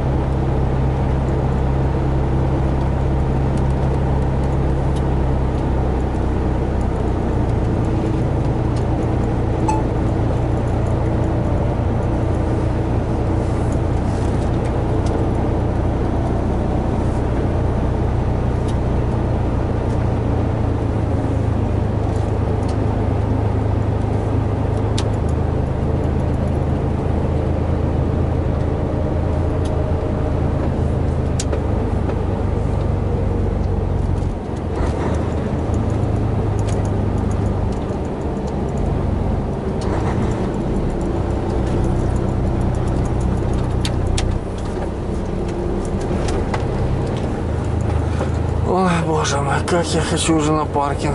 Ой, боже мой, как я хочу уже на паркинг.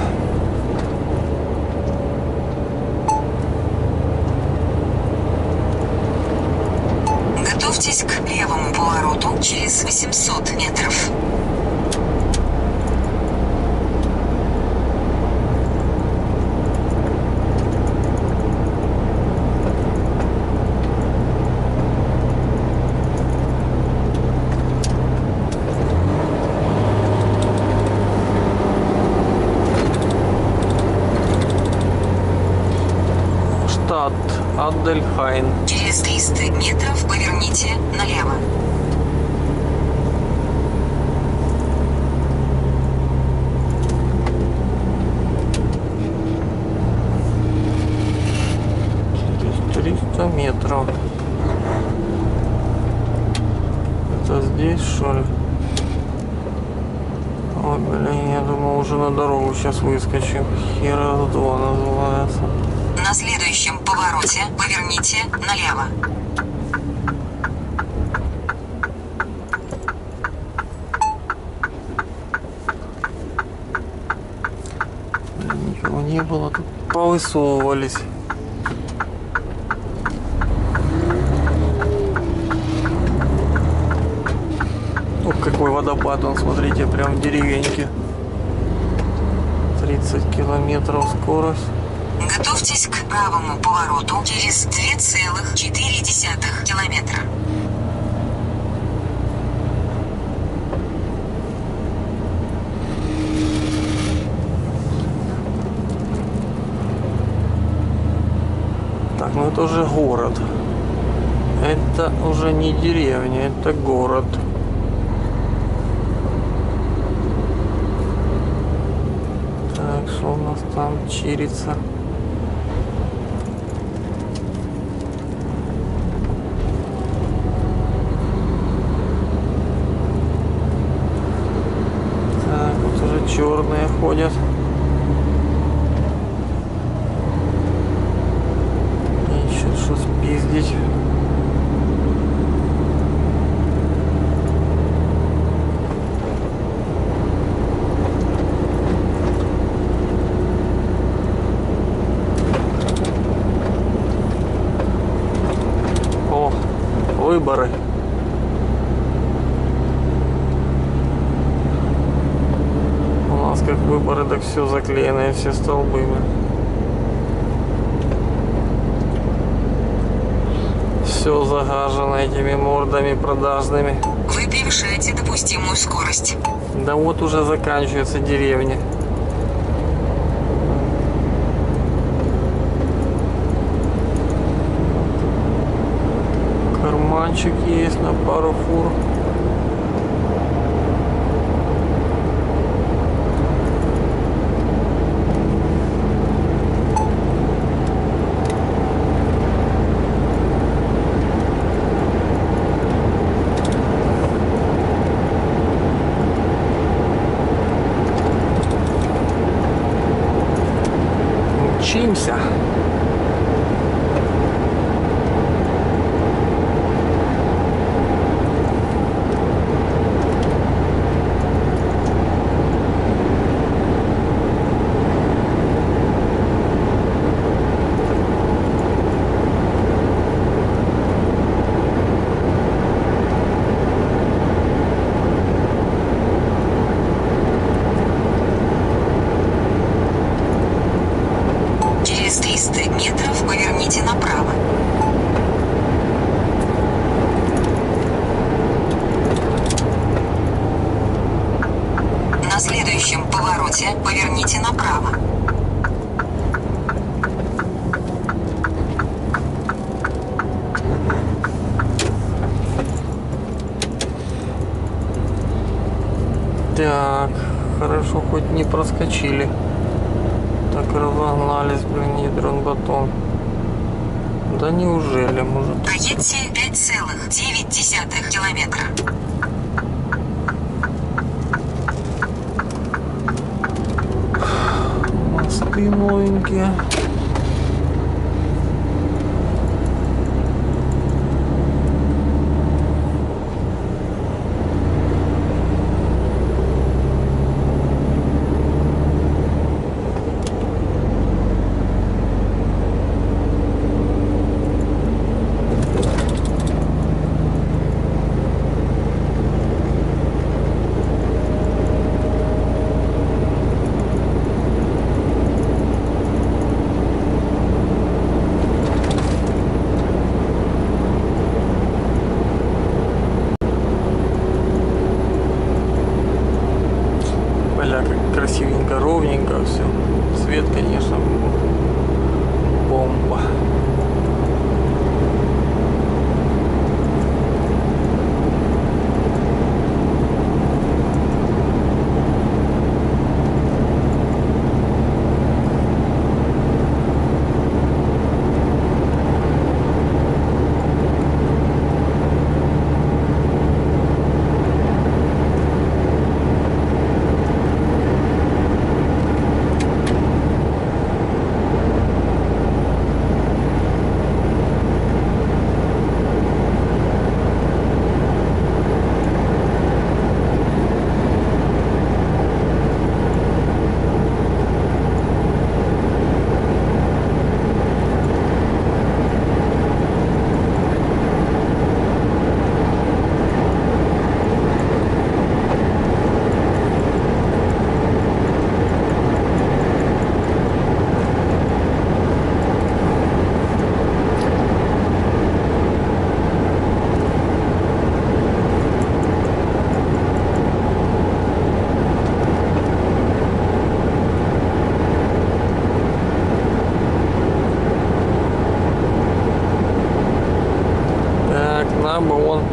Готовьтесь к левому повороту через 800 метров. Штат Адельхайн. Через 300 метров поверните налево. Через 300 метров. Это здесь, что ли? Ой, блин, я думал, уже на дорогу сейчас выскочим. Хера-2 называется. На следующем повороте поверните налево. Блин, никого не было, тут повысовывались. Ох, какой водопад, он, смотрите, прям в деревеньке. 30 километров скорость. Готовьтесь к правому повороту через 2,4 километра. Так, ну это уже город. Это уже не деревня, это город. Так, что у нас там чирится? Так, вот уже черные ходят. Ищут, что спиздить. О, выборы. У нас как выборы, так все заклеено, все столбы. Все загажено этими мордами продажными. Вы превышаете допустимую скорость. Да вот уже заканчивается деревня. Карманчик есть на пару фур. Учимся. Через 300 метров поверните направо. На следующем повороте поверните направо. Так, хорошо, хоть не проскочили. Так разогнались, блин, ядрен батон. Да неужели, может? Проедьте 5,9 километра. Мосты новенькие.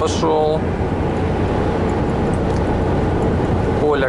пошел. Поляк.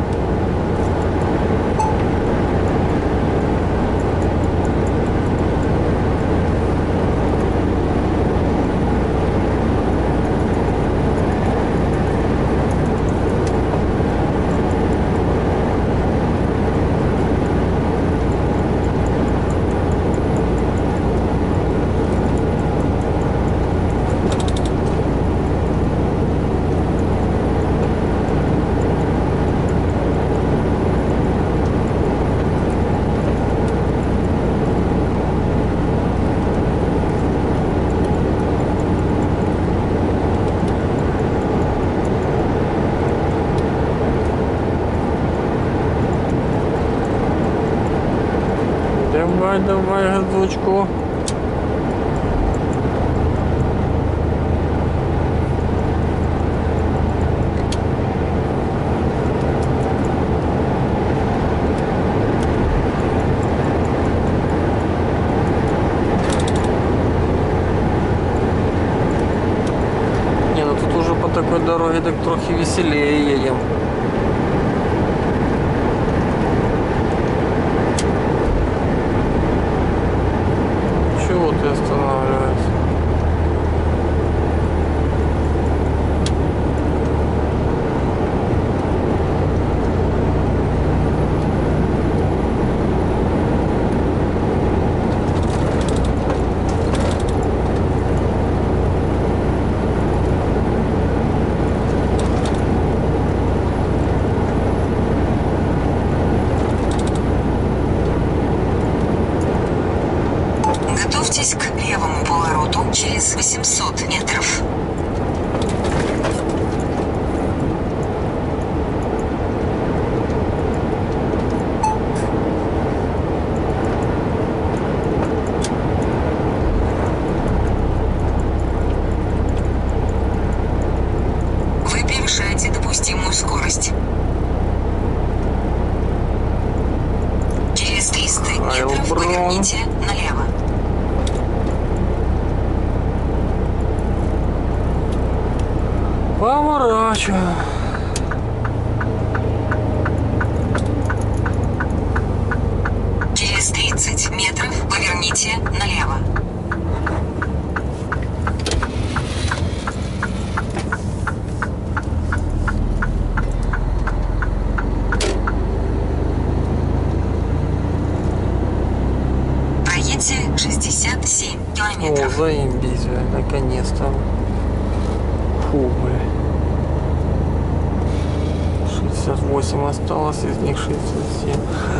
Давай, давай, газочку. Не, ну тут уже по такой дороге так трохи веселее едем. Чего ты останавливаешься? Готовьтесь к левому повороту через 800 метров. Вы превышаете допустимую скорость. Через 300 метров поверните налево. Поворачиваем. Через 30 метров поверните налево. Проедьте 67 О, километров. заебись, наконец-то. Фу, бля. 68 осталось, из них 67.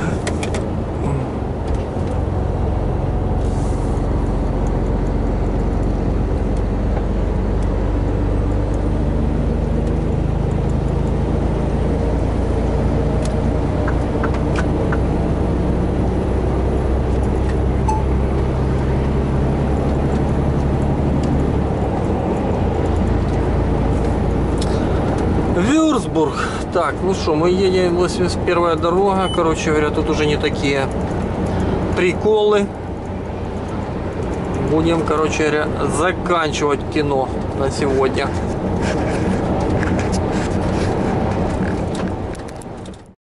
Вюрцбург. Так, ну что, мы едем, 81-я дорога. Короче говоря, тут уже не такие приколы. Будем, короче говоря, заканчивать кино на сегодня.